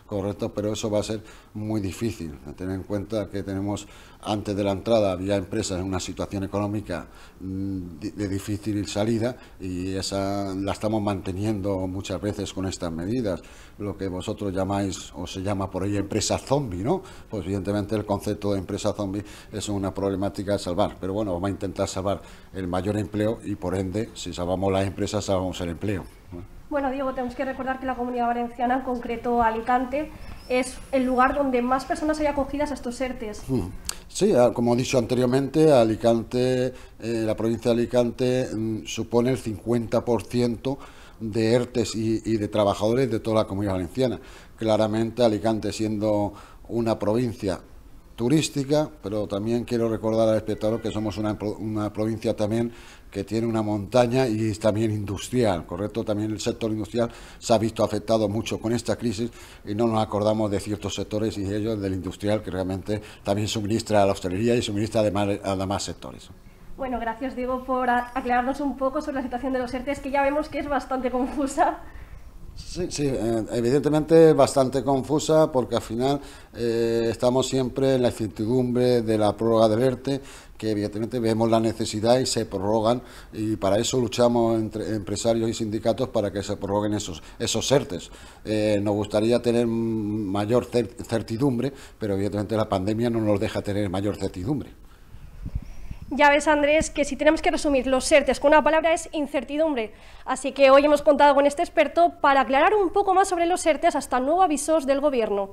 correcto, pero eso va a ser muy difícil. Tener en cuenta que tenemos, antes de la entrada, había empresas en una situación económica de difícil salida y esa la estamos manteniendo muchas veces con estas medidas. Lo que vosotros llamáis, o se llama por ahí, empresa zombie, ¿no? Pues evidentemente el concepto de empresa zombie es una problemática a salvar, pero bueno, vamos a intentar salvar el mayor empleo y por ende, si salvamos las empresas, salvamos el empleo, ¿no? Bueno, Diego, tenemos que recordar que la Comunidad Valenciana, en concreto Alicante, es el lugar donde más personas hay acogidas a estos ERTES. Sí, como he dicho anteriormente, Alicante, eh, la provincia de Alicante mm, supone el cincuenta por ciento de ERTES y, y de trabajadores de toda la Comunidad Valenciana. Claramente, Alicante siendo una provincia turística, pero también quiero recordar al espectador que somos una, una provincia también que tiene una montaña y es también industrial, ¿correcto? También el sector industrial se ha visto afectado mucho con esta crisis y no nos acordamos de ciertos sectores y ellos del industrial que realmente también suministra a la hostelería y suministra además a demás sectores. Bueno, gracias Diego por aclararnos un poco sobre la situación de los ERTES, que ya vemos que es bastante confusa. Sí, sí, eh, evidentemente bastante confusa porque al final eh, estamos siempre en la incertidumbre de la prórroga del ERTE, que evidentemente vemos la necesidad y se prorrogan y para eso luchamos entre empresarios y sindicatos para que se prorroguen esos, esos ERTES. Eh, nos gustaría tener mayor certidumbre, pero evidentemente la pandemia no nos deja tener mayor certidumbre. Ya ves, Andrés, que si tenemos que resumir los ERTES con una palabra es incertidumbre. Así que hoy hemos contado con este experto para aclarar un poco más sobre los ERTES hasta nuevo avisos del Gobierno.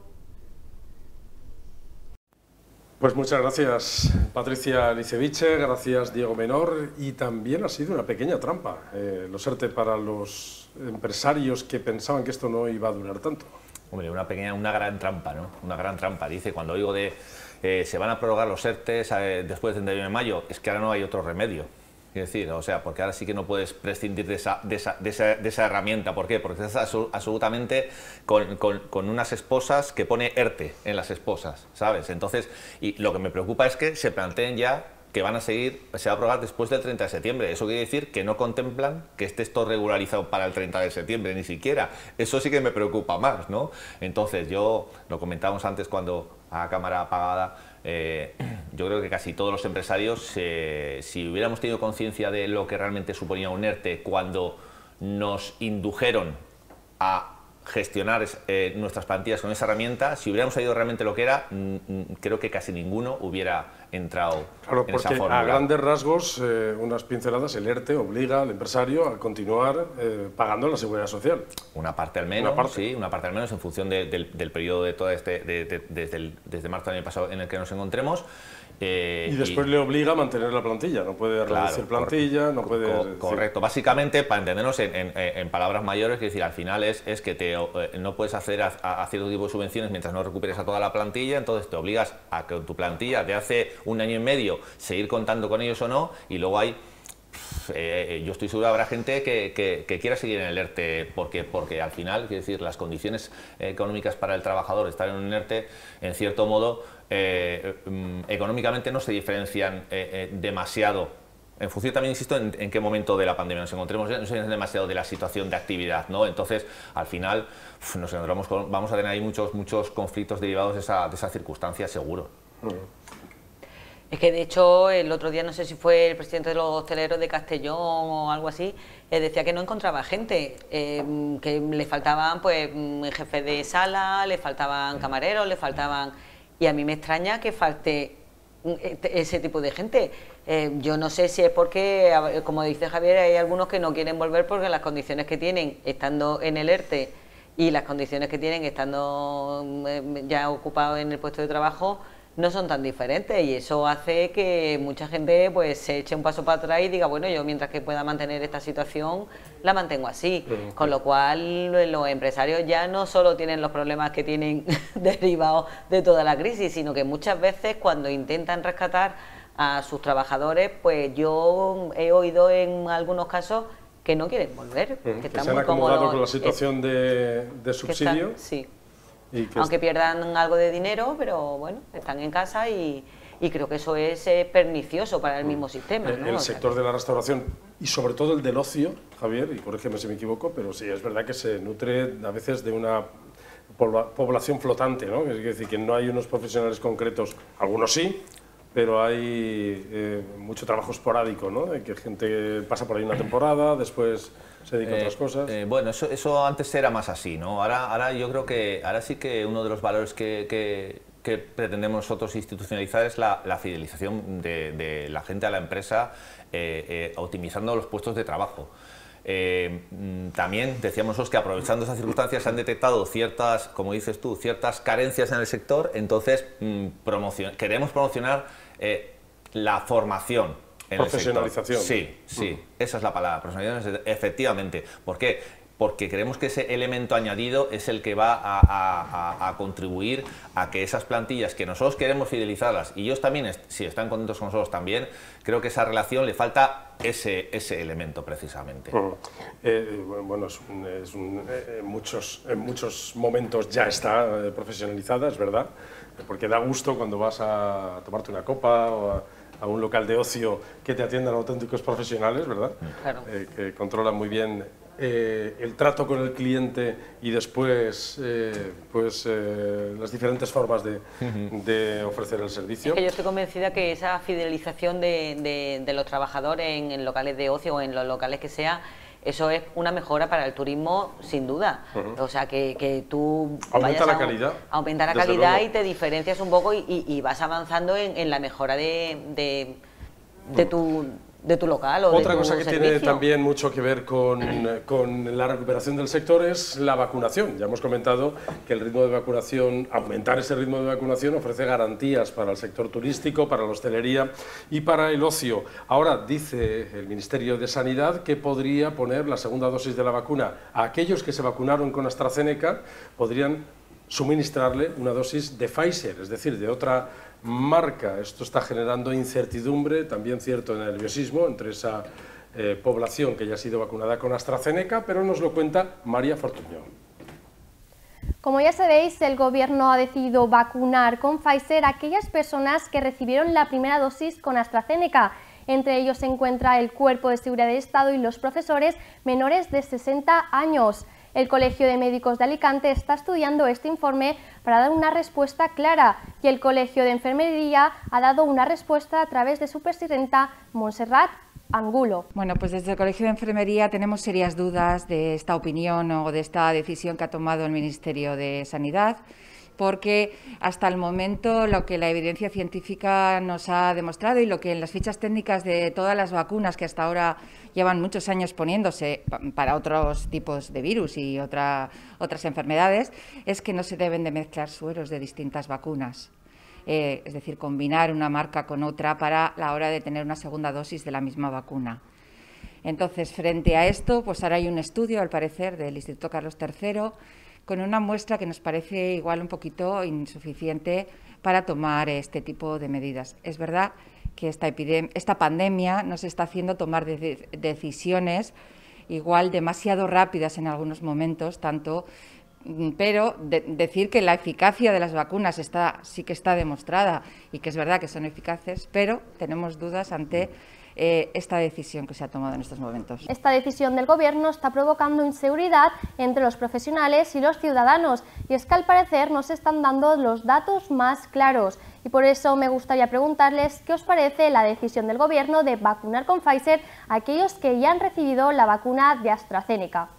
Pues muchas gracias, Patricia Liceviche, gracias, Diego Menor, y también ha sido una pequeña trampa eh, los ERTE para los empresarios que pensaban que esto no iba a durar tanto. Hombre, una pequeña, una gran trampa, ¿no? Una gran trampa. Dice, cuando oigo de eh, se van a prorrogar los ERTES eh, después del treinta y uno de mayo, es que ahora no hay otro remedio. Es decir, o sea, porque ahora sí que no puedes prescindir de esa, de esa, de esa, de esa herramienta. ¿Por qué? Porque estás absolutamente con, con, con unas esposas que pone ERTE en las esposas, ¿sabes? Entonces, y lo que me preocupa es que se planteen ya que van a seguir, se va a aprobar después del treinta de septiembre. Eso quiere decir que no contemplan que esté esto regularizado para el treinta de septiembre, ni siquiera. Eso sí que me preocupa más, ¿no? Entonces, yo, lo comentábamos antes cuando a cámara apagada, eh, yo creo que casi todos los empresarios, eh, si hubiéramos tenido conciencia de lo que realmente suponía un ERTE cuando nos indujeron a gestionar eh, nuestras plantillas con esa herramienta, si hubiéramos sabido realmente lo que era, mm, creo que casi ninguno hubiera entrado claro, en esa fórmula. Porque a grandes rasgos, eh, unas pinceladas, el ERTE obliga al empresario a continuar eh, pagando la seguridad social. Una parte al menos, una parte. sí, una parte al menos en función de, del, del periodo de todo este, de, de, desde, el, desde marzo del año pasado en el que nos encontremos. Eh, y después y, le obliga a mantener la plantilla, no puede claro, reducir plantilla, no puede... Co correcto, básicamente, para entendernos en, en, en palabras mayores, que decir, al final es, es que te, eh, no puedes hacer a, a cierto tipo de subvenciones mientras no recuperes a toda la plantilla, entonces te obligas a que tu plantilla de hace un año y medio seguir contando con ellos o no, y luego hay... Eh, yo estoy seguro que habrá gente que, que, que quiera seguir en el ERTE porque, porque al final, quiero decir, las condiciones económicas para el trabajador estar en un ERTE, en cierto modo, eh, eh, económicamente no se diferencian eh, eh, demasiado. En función también, insisto, en, en qué momento de la pandemia nos encontremos, no se diferencian demasiado de la situación de actividad, ¿no? Entonces, al final, uf, nos encontramos con, vamos a tener ahí muchos, muchos conflictos derivados de esa, de esa circunstancia, seguro. Uh-huh. Es que de hecho el otro día no sé si fue el presidente de los hosteleros de Castellón o algo así, eh, decía que no encontraba gente, eh, que le faltaban pues jefes de sala, le faltaban camareros, le faltaban... Y a mí me extraña que falte ese tipo de gente. Eh, yo no sé si es porque, como dice Javier, hay algunos que no quieren volver porque las condiciones que tienen estando en el ERTE y las condiciones que tienen estando eh, ya ocupados en el puesto de trabajo no son tan diferentes, y eso hace que mucha gente pues se eche un paso para atrás y diga, bueno, yo mientras que pueda mantener esta situación la mantengo así, uh-huh. Con lo cual los empresarios ya no solo tienen los problemas que tienen derivados de toda la crisis, sino que muchas veces cuando intentan rescatar a sus trabajadores, pues yo he oído en algunos casos que no quieren volver, uh-huh. que, que están se han muy acomodado cómodos, con la situación de, de subsidio. Están, sí. Y que aunque pierdan algo de dinero, pero bueno, están en casa y, y creo que eso es eh, pernicioso para el mismo sistema, ¿no? El O sector sea, de la restauración y sobre todo el del ocio, Javier, y corrígeme si me equivoco, pero sí es verdad que se nutre a veces de una población flotante, ¿no? Es decir, que no hay unos profesionales concretos, algunos sí, pero hay eh, mucho trabajo esporádico, ¿no? De que gente pasa por ahí una temporada, después se dedica a otras cosas. Eh, eh, bueno, eso, eso antes era más así, ¿no? Ahora, ahora yo creo que ahora sí que uno de los valores que, que, que pretendemos nosotros institucionalizar es la, la fidelización de, de la gente a la empresa, eh, eh, optimizando los puestos de trabajo. Eh, también decíamos nosotros que aprovechando esas circunstancias se han detectado ciertas, como dices tú, ciertas carencias en el sector, entonces mm, promocion queremos promocionar eh, la formación en profesionalización. El sector. Sí, sí, mm. esa es la palabra, profesionalización, efectivamente. ¿Por qué? Porque creemos que ese elemento añadido es el que va a, a, a contribuir a que esas plantillas que nosotros queremos fidelizarlas, y ellos también, si están contentos con nosotros también, creo que esa relación le falta ese, ese elemento precisamente. Uh-huh. eh, bueno, es un, es un, eh, en, muchos, en muchos momentos ya está eh, profesionalizada, es verdad, porque da gusto cuando vas a tomarte una copa o a, a un local de ocio que te atiendan auténticos profesionales, ¿verdad? Claro. Eh, que controlan muy bien Eh, el trato con el cliente y después eh, pues, eh, las diferentes formas de, de ofrecer el servicio. Es que yo estoy convencida que esa fidelización de, de, de los trabajadores en, en locales de ocio o en los locales que sea, eso es una mejora para el turismo sin duda. Uh-huh. O sea, que, que tú aumenta la a, calidad. Aumenta la calidad y te diferencias un poco y, y, y vas avanzando en, en la mejora de, de, de tu... de tu local o Otra de tu cosa que servicio. Tiene también mucho que ver con, con la recuperación del sector es la vacunación. Ya hemos comentado que el ritmo de vacunación, aumentar ese ritmo de vacunación ofrece garantías para el sector turístico, para la hostelería y para el ocio. Ahora dice el Ministerio de Sanidad que podría poner la segunda dosis de la vacuna a aquellos que se vacunaron con AstraZeneca, podrían suministrarle una dosis de Pfizer, es decir, de otra marca. Esto está generando incertidumbre, también cierto nerviosismo entre esa eh, población que ya ha sido vacunada con AstraZeneca, pero nos lo cuenta María Fortuño. Como ya sabéis, el Gobierno ha decidido vacunar con Pfizer a aquellas personas que recibieron la primera dosis con AstraZeneca. Entre ellos se encuentra el Cuerpo de Seguridad del Estado y los profesores menores de sesenta años. El Colegio de Médicos de Alicante está estudiando este informe para dar una respuesta clara y el Colegio de Enfermería ha dado una respuesta a través de su presidenta Montserrat Angulo. Bueno, pues desde el Colegio de Enfermería tenemos serias dudas de esta opinión o de esta decisión que ha tomado el Ministerio de Sanidad, porque hasta el momento lo que la evidencia científica nos ha demostrado y lo que en las fichas técnicas de todas las vacunas que hasta ahora llevan muchos años poniéndose para otros tipos de virus y otra, otras enfermedades, es que no se deben de mezclar sueros de distintas vacunas. Eh, es decir, combinar una marca con otra para la hora de tener una segunda dosis de la misma vacuna. Entonces, frente a esto, pues ahora hay un estudio, al parecer, del Instituto Carlos tercero, con una muestra que nos parece igual un poquito insuficiente para tomar este tipo de medidas. Es verdad que esta, esta pandemia nos está haciendo tomar de decisiones igual demasiado rápidas en algunos momentos, tanto, pero de decir que la eficacia de las vacunas está, sí que está demostrada y que es verdad que son eficaces, pero tenemos dudas ante Eh, esta decisión que se ha tomado en estos momentos. Esta decisión del Gobierno está provocando inseguridad entre los profesionales y los ciudadanos, y es que al parecer no se están dando los datos más claros. Y por eso me gustaría preguntarles qué os parece la decisión del Gobierno de vacunar con Pfizer a aquellos que ya han recibido la vacuna de AstraZeneca.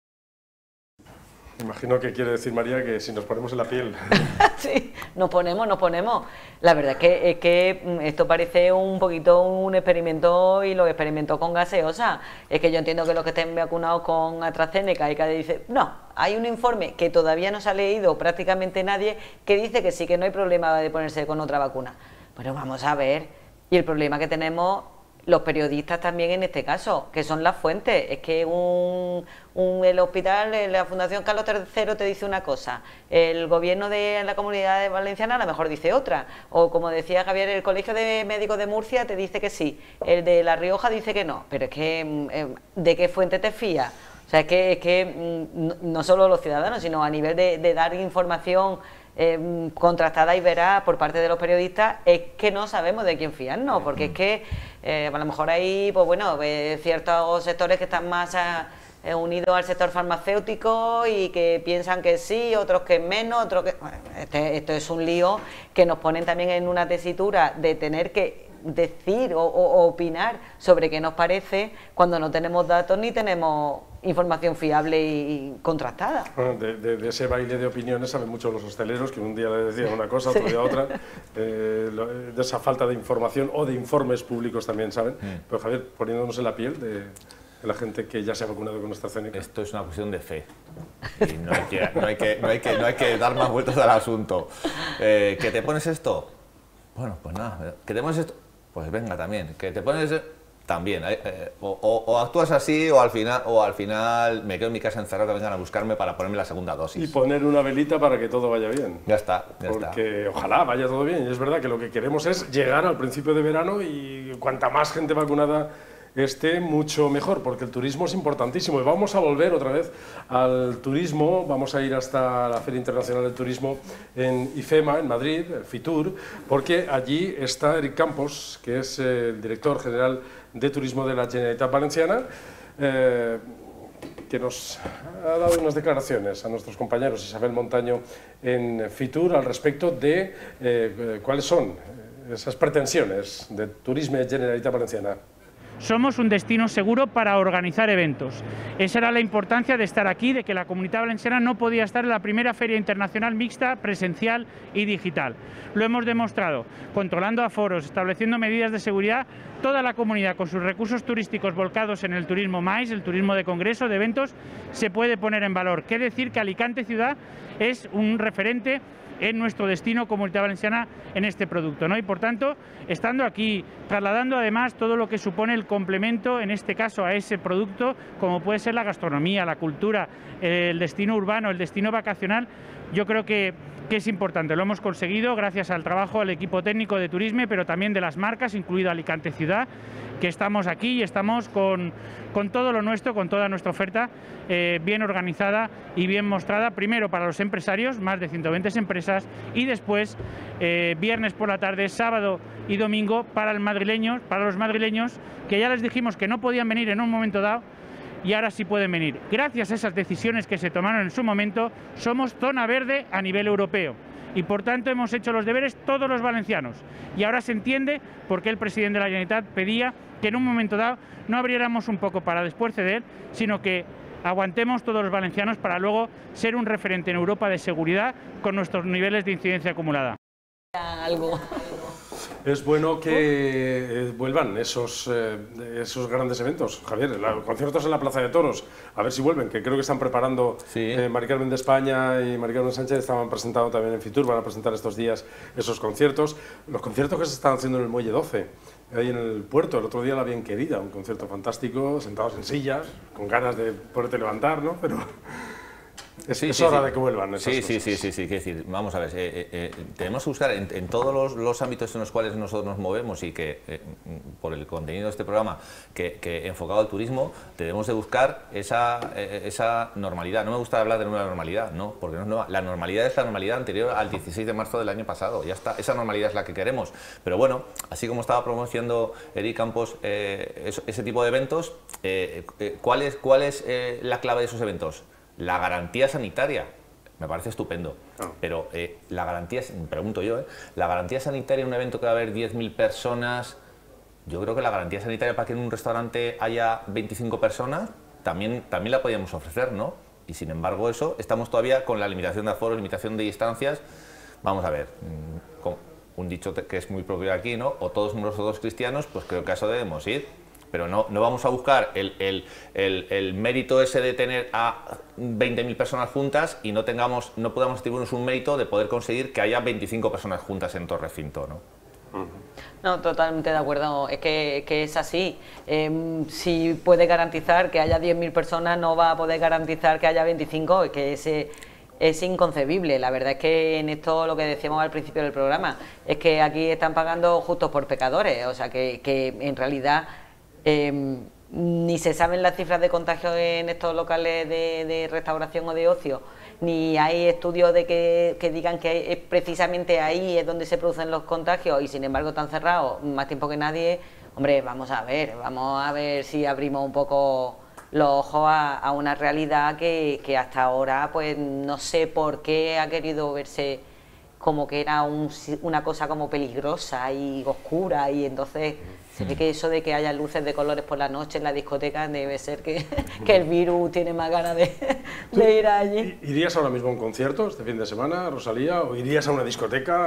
Imagino que quiere decir María que si nos ponemos en la piel. Sí, nos ponemos, nos ponemos. La verdad es que, es que esto parece un poquito un experimento y lo experimentó con gaseosa. Es que yo entiendo que los que estén vacunados con AstraZeneca y que dice, no, hay un informe que todavía no se ha leído prácticamente nadie que dice que sí, que no hay problema de ponerse con otra vacuna. Pero vamos a ver, y el problema que tenemos los periodistas también en este caso, que son las fuentes. Es que un, un, el hospital, la Fundación Carlos tercero te dice una cosa, el gobierno de la Comunidad Valenciana a lo mejor dice otra, o como decía Javier, el Colegio de Médicos de Murcia te dice que sí, el de La Rioja dice que no, pero es que ¿de qué fuente te fías? O sea, es que, es que no solo los ciudadanos, sino a nivel de, de dar información Eh, contrastada y veraz por parte de los periodistas, es que no sabemos de quién fiarnos, porque es que eh, a lo mejor hay, pues bueno, eh, ciertos sectores que están más a, eh, unidos al sector farmacéutico y que piensan que sí, otros que menos, otros que... Bueno, este, esto es un lío que nos ponen también en una tesitura de tener que decir o, o, o opinar sobre qué nos parece cuando no tenemos datos ni tenemos información fiable y contrastada. De, de, de ese baile de opiniones saben mucho los hosteleros, que un día le decían una cosa, otro sí. día otra, eh, de esa falta de información o de informes públicos también saben. Mm. Pero Javier, poniéndonos en la piel de, de la gente que ya se ha vacunado con AstraZeneca. Esto es una cuestión de fe. Y no hay que, no hay que, no hay que, no hay que dar más vueltas al asunto. Eh, ¿Que te pones esto? Bueno, pues nada. ¿Que te pones esto? Pues venga también. ¿Que te pones también? Eh, o, o, o actúas así o al final o al final me quedo en mi casa encerrado que vengan a buscarme para ponerme la segunda dosis. Y poner una velita para que todo vaya bien. Ya está, ya Porque está. ojalá vaya todo bien. Y es verdad que lo que queremos es llegar al principio de verano y cuanta más gente vacunada esté, mucho mejor, porque el turismo es importantísimo. Y vamos a volver otra vez al turismo, vamos a ir hasta la Feria Internacional del Turismo en IFEMA, en Madrid, FITUR, porque allí está Eric Campos, que es el director general de Turismo de la Generalitat Valenciana, eh, que nos ha dado unas declaraciones a nuestros compañeros Isabel Montaño en FITUR al respecto de eh, cuáles son esas pretensiones de Turismo de Generalitat Valenciana. Somos un destino seguro para organizar eventos. Esa era la importancia de estar aquí, de que la Comunitat Valenciana no podía estar en la primera Feria Internacional mixta, presencial y digital. Lo hemos demostrado, controlando aforos, estableciendo medidas de seguridad, toda la comunidad con sus recursos turísticos volcados en el turismo MAIS, el turismo de congreso, de eventos, se puede poner en valor. Qué decir que Alicante Ciudad es un referente en nuestro destino Comunitat Valenciana en este producto, ¿no? Y por tanto, estando aquí, trasladando además todo lo que supone el complemento, en este caso a ese producto, como puede ser la gastronomía, la cultura, el destino urbano, el destino vacacional, yo creo que, que es importante. Lo hemos conseguido gracias al trabajo del equipo técnico de Turisme, pero también de las marcas, incluido Alicante Ciudad, que estamos aquí y estamos con, con todo lo nuestro, con toda nuestra oferta eh, bien organizada y bien mostrada, primero para los empresarios, más de ciento veinte empresas, y después eh, viernes por la tarde, sábado y domingo para, el madrileño, para los madrileños, que ya les dijimos que no podían venir en un momento dado, y ahora sí pueden venir. Gracias a esas decisiones que se tomaron en su momento, somos zona verde a nivel europeo. Y por tanto hemos hecho los deberes todos los valencianos. Y ahora se entiende por qué el presidente de la Generalitat pedía que en un momento dado no abriéramos un poco para después ceder, sino que aguantemos todos los valencianos para luego ser un referente en Europa de seguridad con nuestros niveles de incidencia acumulada. Algo. Es bueno que eh, vuelvan esos, eh, esos grandes eventos, Javier, la, conciertos en la Plaza de Toros, a ver si vuelven, que creo que están preparando, sí. eh, Mari Carmen de España y Mari Carmen Sánchez estaban presentando también en FITUR, van a presentar estos días esos conciertos, los conciertos que se están haciendo en el Muelle doce, ahí en el puerto, el otro día la Bien Querida, un concierto fantástico, sentados en sillas, con ganas de poderte levantar, ¿no? Pero... Es, sí, es sí, hora sí. de que vuelvan esas sí, cosas. Sí, sí, sí, sí, quiero decir, vamos a ver, eh, eh, tenemos que buscar en, en todos los, los ámbitos en los cuales nosotros nos movemos y que, eh, por el contenido de este programa, que, que enfocado al turismo, debemos de buscar esa, eh, esa normalidad. No me gusta hablar de nueva normalidad, ¿no? Porque no es nueva. La normalidad es la normalidad anterior al dieciséis de marzo del año pasado, ya está, esa normalidad es la que queremos. Pero bueno, así como estaba promocionando Eric Campos eh, eso, ese tipo de eventos, eh, eh, ¿cuál es, cuál es eh, la clave de esos eventos? La garantía sanitaria, me parece estupendo, oh. pero eh, la garantía, me pregunto yo, eh, la garantía sanitaria en un evento que va a haber diez mil personas, yo creo que la garantía sanitaria para que en un restaurante haya veinticinco personas, también, también la podíamos ofrecer, ¿no? Y sin embargo eso, estamos todavía con la limitación de aforo, limitación de distancias, vamos a ver, con un dicho que es muy propio de aquí, ¿no? O todos nosotros cristianos, pues creo que a eso debemos ir. Pero no, no vamos a buscar el, el, el, el mérito ese de tener a veinte mil personas juntas y no tengamos, no podamos atribuirnos un mérito de poder conseguir que haya veinticinco personas juntas en todo recinto, ¿no? No, totalmente de acuerdo, es que, que es así. Eh, si puede garantizar que haya diez mil personas, no va a poder garantizar que haya veinticinco, es que ese... es inconcebible. La verdad es que en esto, lo que decíamos al principio del programa, es que aquí están pagando justos por pecadores, o sea que, que en realidad eh, ni se saben las cifras de contagio en estos locales de, de restauración o de ocio, ni hay estudios de que, que digan que es precisamente ahí es donde se producen los contagios y sin embargo están cerrados más tiempo que nadie. Hombre, vamos a ver, vamos a ver si abrimos un poco los ojos a, a una realidad que, que hasta ahora pues no sé por qué ha querido verse como que era un, una cosa como peligrosa y oscura, y entonces se ve que eso de que haya luces de colores por la noche en la discoteca debe ser que, que el virus tiene más ganas de, de ir allí. ¿Irías ahora mismo a un concierto este fin de semana, Rosalía, o irías a una discoteca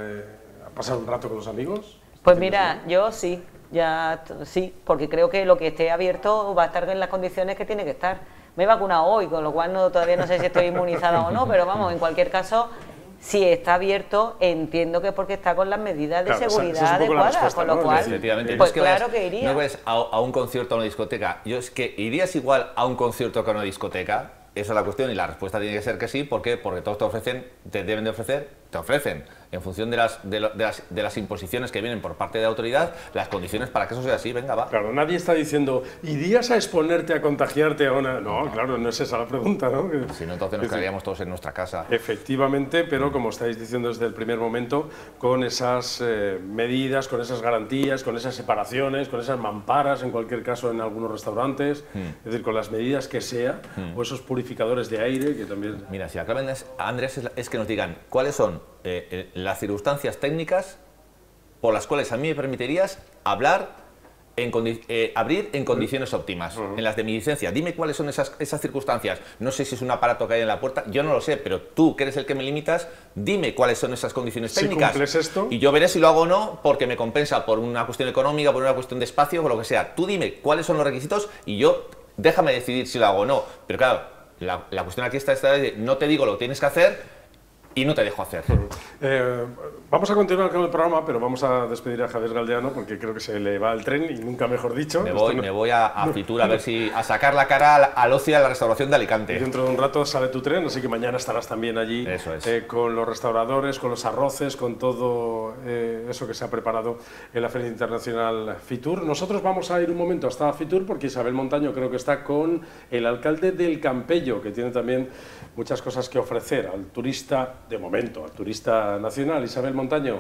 a, a pasar un rato con los amigos? Pues mira, yo sí, ya sí, porque creo que lo que esté abierto va a estar en las condiciones que tiene que estar. Me he vacunado hoy, con lo cual no, todavía no sé si estoy inmunizada o no, pero vamos, en cualquier caso, si está abierto, entiendo que es porque está con las medidas de claro, seguridad es adecuadas, con lo ¿no? cual, efectivamente, pues no es que claro vayas, que iría. No vayas a, a un concierto o a una discoteca, yo es que irías igual a un concierto que a una discoteca, esa es la cuestión, y la respuesta tiene que ser que sí, ¿por qué? Porque todos te ofrecen, te deben de ofrecer, te ofrecen, en función de las, de, lo, de, las, de las imposiciones que vienen por parte de la autoridad, las condiciones para que eso sea así, venga, va. Claro, nadie está diciendo, ¿irías a exponerte a contagiarte a una...? No, no. claro, no es esa la pregunta, ¿no? Que, si no, entonces nos quedaríamos todos en nuestra casa. Efectivamente, pero como estáis diciendo desde el primer momento, con esas eh, medidas, con esas garantías, con esas separaciones, con esas mamparas, en cualquier caso en algunos restaurantes, mm. es decir, con las medidas que sea, mm. o esos purificadores de aire que también... Mira, si la clave, Andrés, es, es que nos digan cuáles son eh, eh, las circunstancias técnicas por las cuales a mí me permitirías hablar, en eh, abrir en condiciones óptimas, uh-huh. en las de mi licencia. Dime cuáles son esas, esas circunstancias. No sé si es un aparato que hay en la puerta, yo no lo sé, pero tú, que eres el que me limitas, dime cuáles son esas condiciones técnicas. Si cumples esto... Y yo veré si lo hago o no, porque me compensa por una cuestión económica, por una cuestión de espacio, por lo que sea. Tú dime cuáles son los requisitos y yo déjame decidir si lo hago o no. Pero claro, la, la cuestión aquí está, está de no te digo lo que tienes que hacer y no te dejo hacer. Eh, vamos a continuar con el programa, pero vamos a despedir a Javier Galdeano porque creo que se le va el tren y nunca mejor dicho. Me voy, no... me voy a, a Fitur a ver si a sacar la cara al, al ocio de la restauración de Alicante. Y dentro de un rato sale tu tren, así que mañana estarás también allí. Eso es. eh, con los restauradores, con los arroces, con todo eh, eso que se ha preparado en la Feria Internacional Fitur. Nosotros vamos a ir un momento hasta Fitur porque Isabel Montaño creo que está con el alcalde del Campello, que tiene también muchas cosas que ofrecer al turista, de momento, al turista nacional. Isabel Montaño.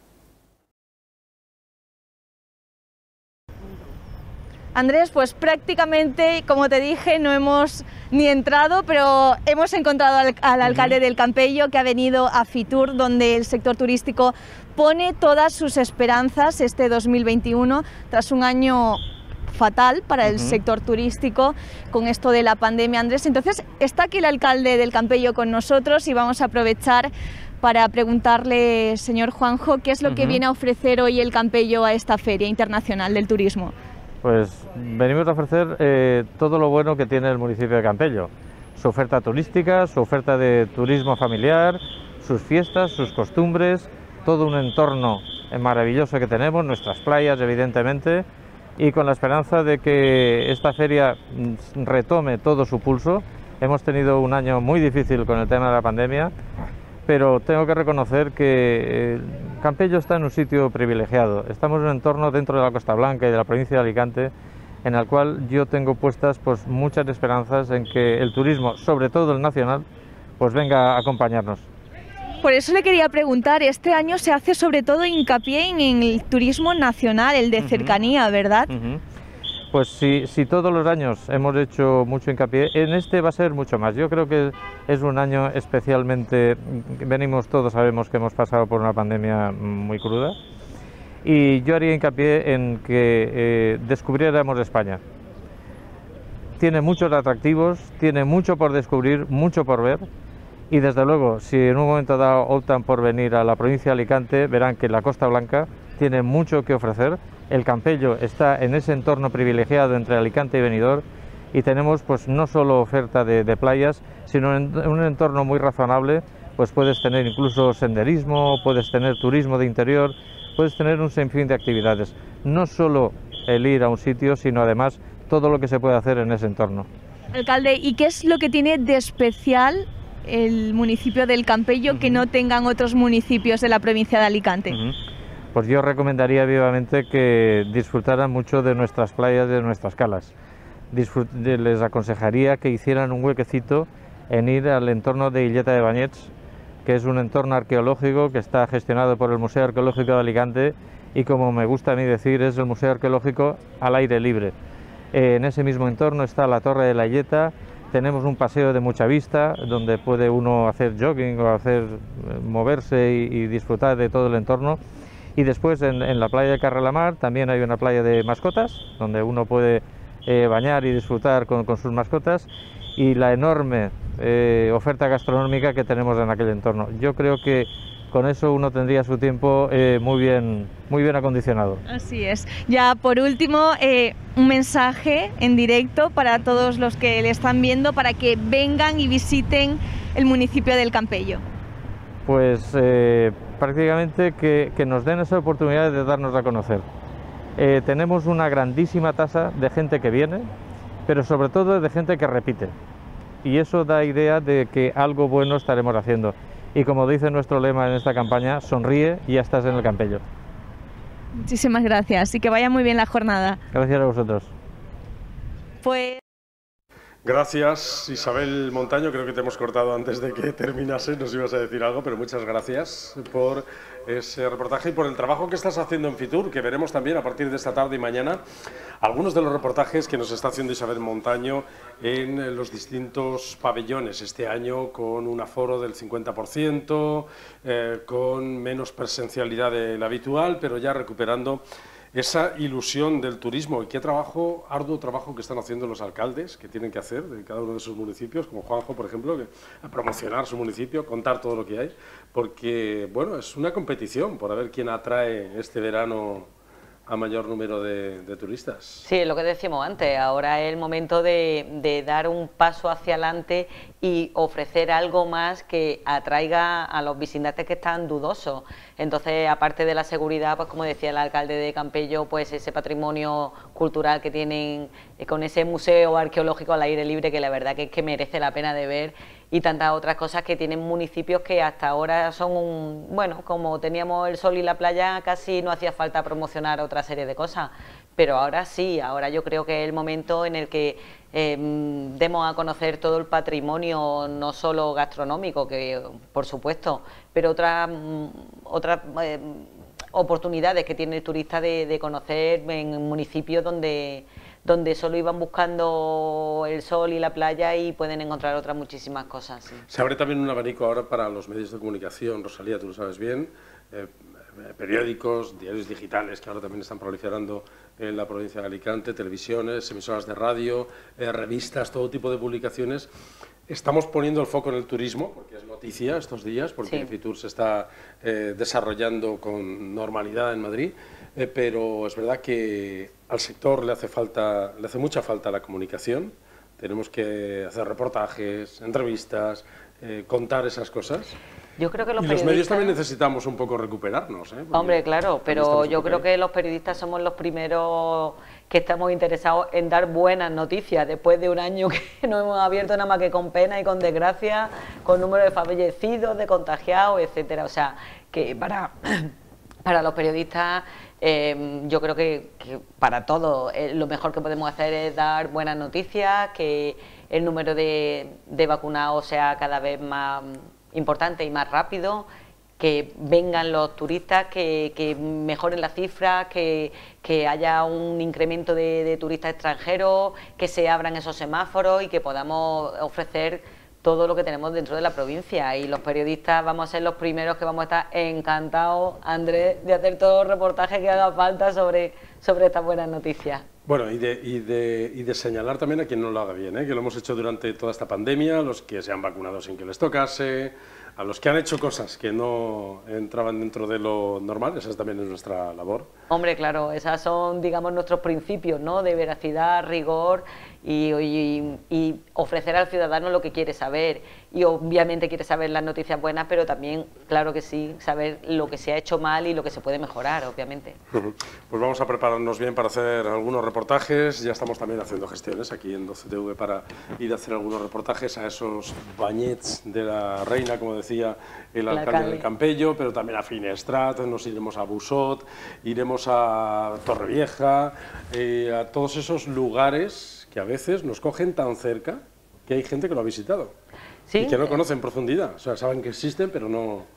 Andrés, pues prácticamente, como te dije, no hemos ni entrado, pero hemos encontrado al, al alcalde del Campello, que ha venido a Fitur, donde el sector turístico pone todas sus esperanzas este dos mil veintiuno, tras un año fatal para el uh-huh. sector turístico con esto de la pandemia, Andrés. Entonces está aquí el alcalde del Campello con nosotros y vamos a aprovechar para preguntarle, señor Juanjo, ¿qué es lo uh-huh. que viene a ofrecer hoy el Campello a esta Feria Internacional del Turismo? Pues venimos a ofrecer eh, todo lo bueno que tiene el municipio de Campello, su oferta turística, su oferta de turismo familiar, sus fiestas, sus costumbres, todo un entorno maravilloso que tenemos, nuestras playas evidentemente, y con la esperanza de que esta feria retome todo su pulso. Hemos tenido un año muy difícil con el tema de la pandemia, pero tengo que reconocer que Campello está en un sitio privilegiado. Estamos en un entorno dentro de la Costa Blanca y de la provincia de Alicante, en el cual yo tengo puestas pues, muchas esperanzas en que el turismo, sobre todo el nacional, pues venga a acompañarnos. Por eso le quería preguntar, este año se hace sobre todo hincapié en el turismo nacional, el de cercanía, ¿verdad? Uh-huh. Pues si, si todos los años hemos hecho mucho hincapié, en este va a ser mucho más. Yo creo que es un año especialmente, venimos todos, sabemos que hemos pasado por una pandemia muy cruda, y yo haría hincapié en que eh, descubriéramos España. Tiene muchos atractivos, tiene mucho por descubrir, mucho por ver. Y desde luego, si en un momento dado optan por venir a la provincia de Alicante, verán que la Costa Blanca tiene mucho que ofrecer. El Campello está en ese entorno privilegiado entre Alicante y Benidorm, y tenemos pues no solo oferta de, de playas, sino en, en un entorno muy razonable. Pues puedes tener incluso senderismo, puedes tener turismo de interior, puedes tener un sinfín de actividades. No solo el ir a un sitio, sino además todo lo que se puede hacer en ese entorno. Alcalde, ¿y qué es lo que tiene de especial el municipio del Campello uh-huh. que no tengan otros municipios de la provincia de Alicante? Uh-huh. Pues yo recomendaría vivamente que disfrutaran mucho de nuestras playas, de nuestras calas. Disfrut- les aconsejaría que hicieran un huequecito en ir al entorno de Illeta de Banyets, que es un entorno arqueológico que está gestionado por el Museo Arqueológico de Alicante, y como me gusta a mí decir, es el museo arqueológico al aire libre. Eh, en ese mismo entorno está la Torre de la Illeta. Tenemos un paseo de mucha vista donde puede uno hacer jogging o hacer moverse y, y disfrutar de todo el entorno. Y después en, en la playa de Carrelamar también hay una playa de mascotas donde uno puede eh, bañar y disfrutar con, con sus mascotas, y la enorme eh, oferta gastronómica que tenemos en aquel entorno. Yo creo que con eso uno tendría su tiempo eh, muy bien, muy bien acondicionado. Así es. Ya por último, eh, un mensaje en directo para todos los que le están viendo para que vengan y visiten el municipio del Campello. Pues eh, prácticamente que, que nos den esa oportunidad de darnos a conocer. Eh, tenemos una grandísima tasa de gente que viene, pero sobre todo de gente que repite. Y eso da idea de que algo bueno estaremos haciendo. Y como dice nuestro lema en esta campaña, sonríe y ya estás en el Campello. Muchísimas gracias y que vaya muy bien la jornada. Gracias a vosotros. Pues... Gracias, Isabel Montaño. Creo que te hemos cortado antes de que terminase, nos ibas a decir algo, pero muchas gracias por ese reportaje y por el trabajo que estás haciendo en Fitur, que veremos también a partir de esta tarde y mañana algunos de los reportajes que nos está haciendo Isabel Montaño en los distintos pabellones este año, con un aforo del cincuenta por ciento, eh, con menos presencialidad de la habitual, pero ya recuperando esa ilusión del turismo. Y qué trabajo, arduo trabajo que están haciendo los alcaldes, que tienen que hacer de cada uno de sus municipios, como Juanjo, por ejemplo, que, a promocionar su municipio, contar todo lo que hay, porque, bueno, es una competición por a ver quién atrae este verano a mayor número de, de turistas. Sí, es lo que decíamos antes, ahora es el momento de, de dar un paso hacia adelante y ofrecer algo más que atraiga a los visitantes que están dudosos. Entonces, aparte de la seguridad, pues como decía el alcalde de Campello, pues ese patrimonio cultural que tienen con ese museo arqueológico al aire libre, que la verdad que es que merece la pena de ver, y tantas otras cosas que tienen municipios que hasta ahora son un... Bueno, como teníamos el sol y la playa, casi no hacía falta promocionar otra serie de cosas, pero ahora sí, ahora yo creo que es el momento en el que eh, demos a conocer todo el patrimonio, no solo gastronómico, que por supuesto, pero otras otras eh, oportunidades que tiene el turista de, de conocer en municipios donde... donde solo iban buscando el sol y la playa y pueden encontrar otras muchísimas cosas. Sí. Se abre también un abanico ahora para los medios de comunicación, Rosalía, tú lo sabes bien, eh, periódicos, diarios digitales que ahora también están proliferando en la provincia de Alicante, televisiones, emisoras de radio, eh, revistas, todo tipo de publicaciones. Estamos poniendo el foco en el turismo, porque es noticia estos días, porque sí. Fitur se está eh, desarrollando con normalidad en Madrid, eh, pero es verdad que al sector le hace falta, le hace mucha falta la comunicación. Tenemos que hacer reportajes, entrevistas, eh, contar esas cosas. Yo creo que los y periodistas... los medios también necesitamos un poco recuperarnos, ¿eh? Hombre, claro, pero yo creo que los periodistas somos los primeros que estamos interesados en dar buenas noticias después de un año que no hemos abierto nada más que con pena y con desgracia, con número de fallecidos, de contagiados, etcétera. O sea, que para, para los periodistas eh, yo creo que, que para todos eh, lo mejor que podemos hacer es dar buenas noticias, que el número de, de vacunados sea cada vez más importante y más rápido, que vengan los turistas, que, que mejoren las cifras, que, que haya un incremento de, de turistas extranjeros, que se abran esos semáforos y que podamos ofrecer todo lo que tenemos dentro de la provincia. Y los periodistas vamos a ser los primeros que vamos a estar encantados, Andrés, de hacer todo el reportaje que haga falta sobre, sobre estas buenas noticias. Bueno, y de, y, de, y de señalar también a quien no lo haga bien, ¿eh? Que lo hemos hecho durante toda esta pandemia, los que se han vacunado sin que les tocase, a los que han hecho cosas que no entraban dentro de lo normal, esa también es nuestra labor. Hombre, claro, esas son, digamos, nuestros principios, ¿no?, de veracidad, rigor y, y, y ofrecer al ciudadano lo que quiere saber. Y obviamente quiere saber las noticias buenas, pero también, claro que sí, saber lo que se ha hecho mal y lo que se puede mejorar, obviamente. Pues vamos a prepararnos bien para hacer algunos reportajes. Ya estamos también haciendo gestiones aquí en doce T V para ir a hacer algunos reportajes a esos bañets de la Reina, como decía el alcalde, alcalde del Campello, pero también a Finestrat, nos iremos a Busot, iremos a Torrevieja, eh, a todos esos lugares que a veces nos cogen tan cerca que hay gente que lo ha visitado. ¿Sí? Y que no conocen en profundidad, o sea, saben que existen, pero no,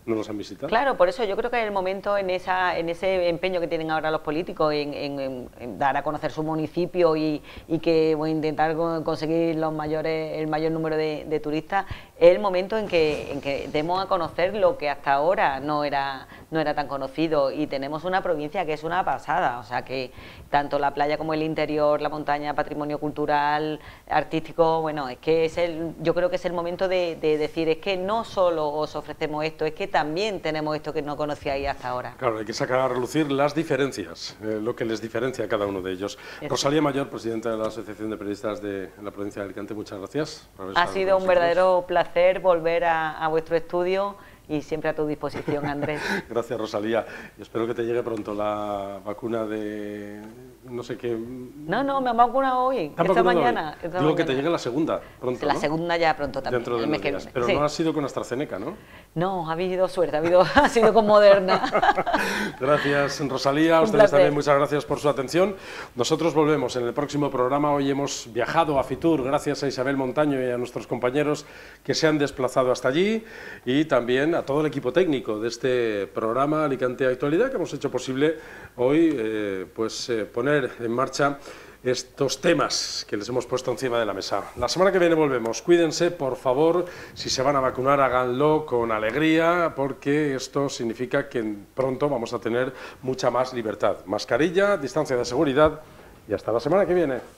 no los han visitado. Claro, por eso yo creo que es el momento en, esa, en ese empeño que tienen ahora los políticos en, en, en dar a conocer su municipio y, y que bueno, intentar conseguir los mayores, el mayor número de, de turistas, es el momento en que, en que demos a conocer lo que hasta ahora no era, no era tan conocido, y tenemos una provincia que es una pasada, o sea que tanto la playa como el interior, la montaña, patrimonio cultural, artístico, bueno, es que es el, yo creo que es el momento de, de decir, es que no solo os ofrecemos esto, es que también tenemos esto que no conocíais hasta ahora. Claro, hay que sacar a relucir las diferencias, eh, lo que les diferencia a cada uno de ellos. Eso. Rosalía Mayor, presidenta de la Asociación de Periodistas de la provincia de Alicante, muchas gracias. Por haber ha sido un verdadero placer volver a, a vuestro estudio y siempre a tu disposición, Andrés. Gracias, Rosalía. Y espero que te llegue pronto la vacuna de... no sé qué... No, no, me han vacunado hoy, esta mañana. Hoy? Esta Digo mañana. Que te llegue la segunda pronto, La ¿no? segunda ya pronto también. Dentro de unos días. Pero sí. No ha sido con AstraZeneca, ¿no? No, ha habido suerte, ha, habido, ha sido con Moderna. Gracias, Rosalía. A ustedes también muchas gracias por su atención. Nosotros volvemos en el próximo programa. Hoy hemos viajado a Fitur gracias a Isabel Montaño y a nuestros compañeros que se han desplazado hasta allí, y también a todo el equipo técnico de este programa Alicante Actualidad, que hemos hecho posible hoy eh, pues eh, poner en marcha estos temas que les hemos puesto encima de la mesa. La semana que viene volvemos. Cuídense, por favor. Si se van a vacunar, háganlo con alegría, porque esto significa que pronto vamos a tener mucha más libertad. Mascarilla, distancia de seguridad, y hasta la semana que viene.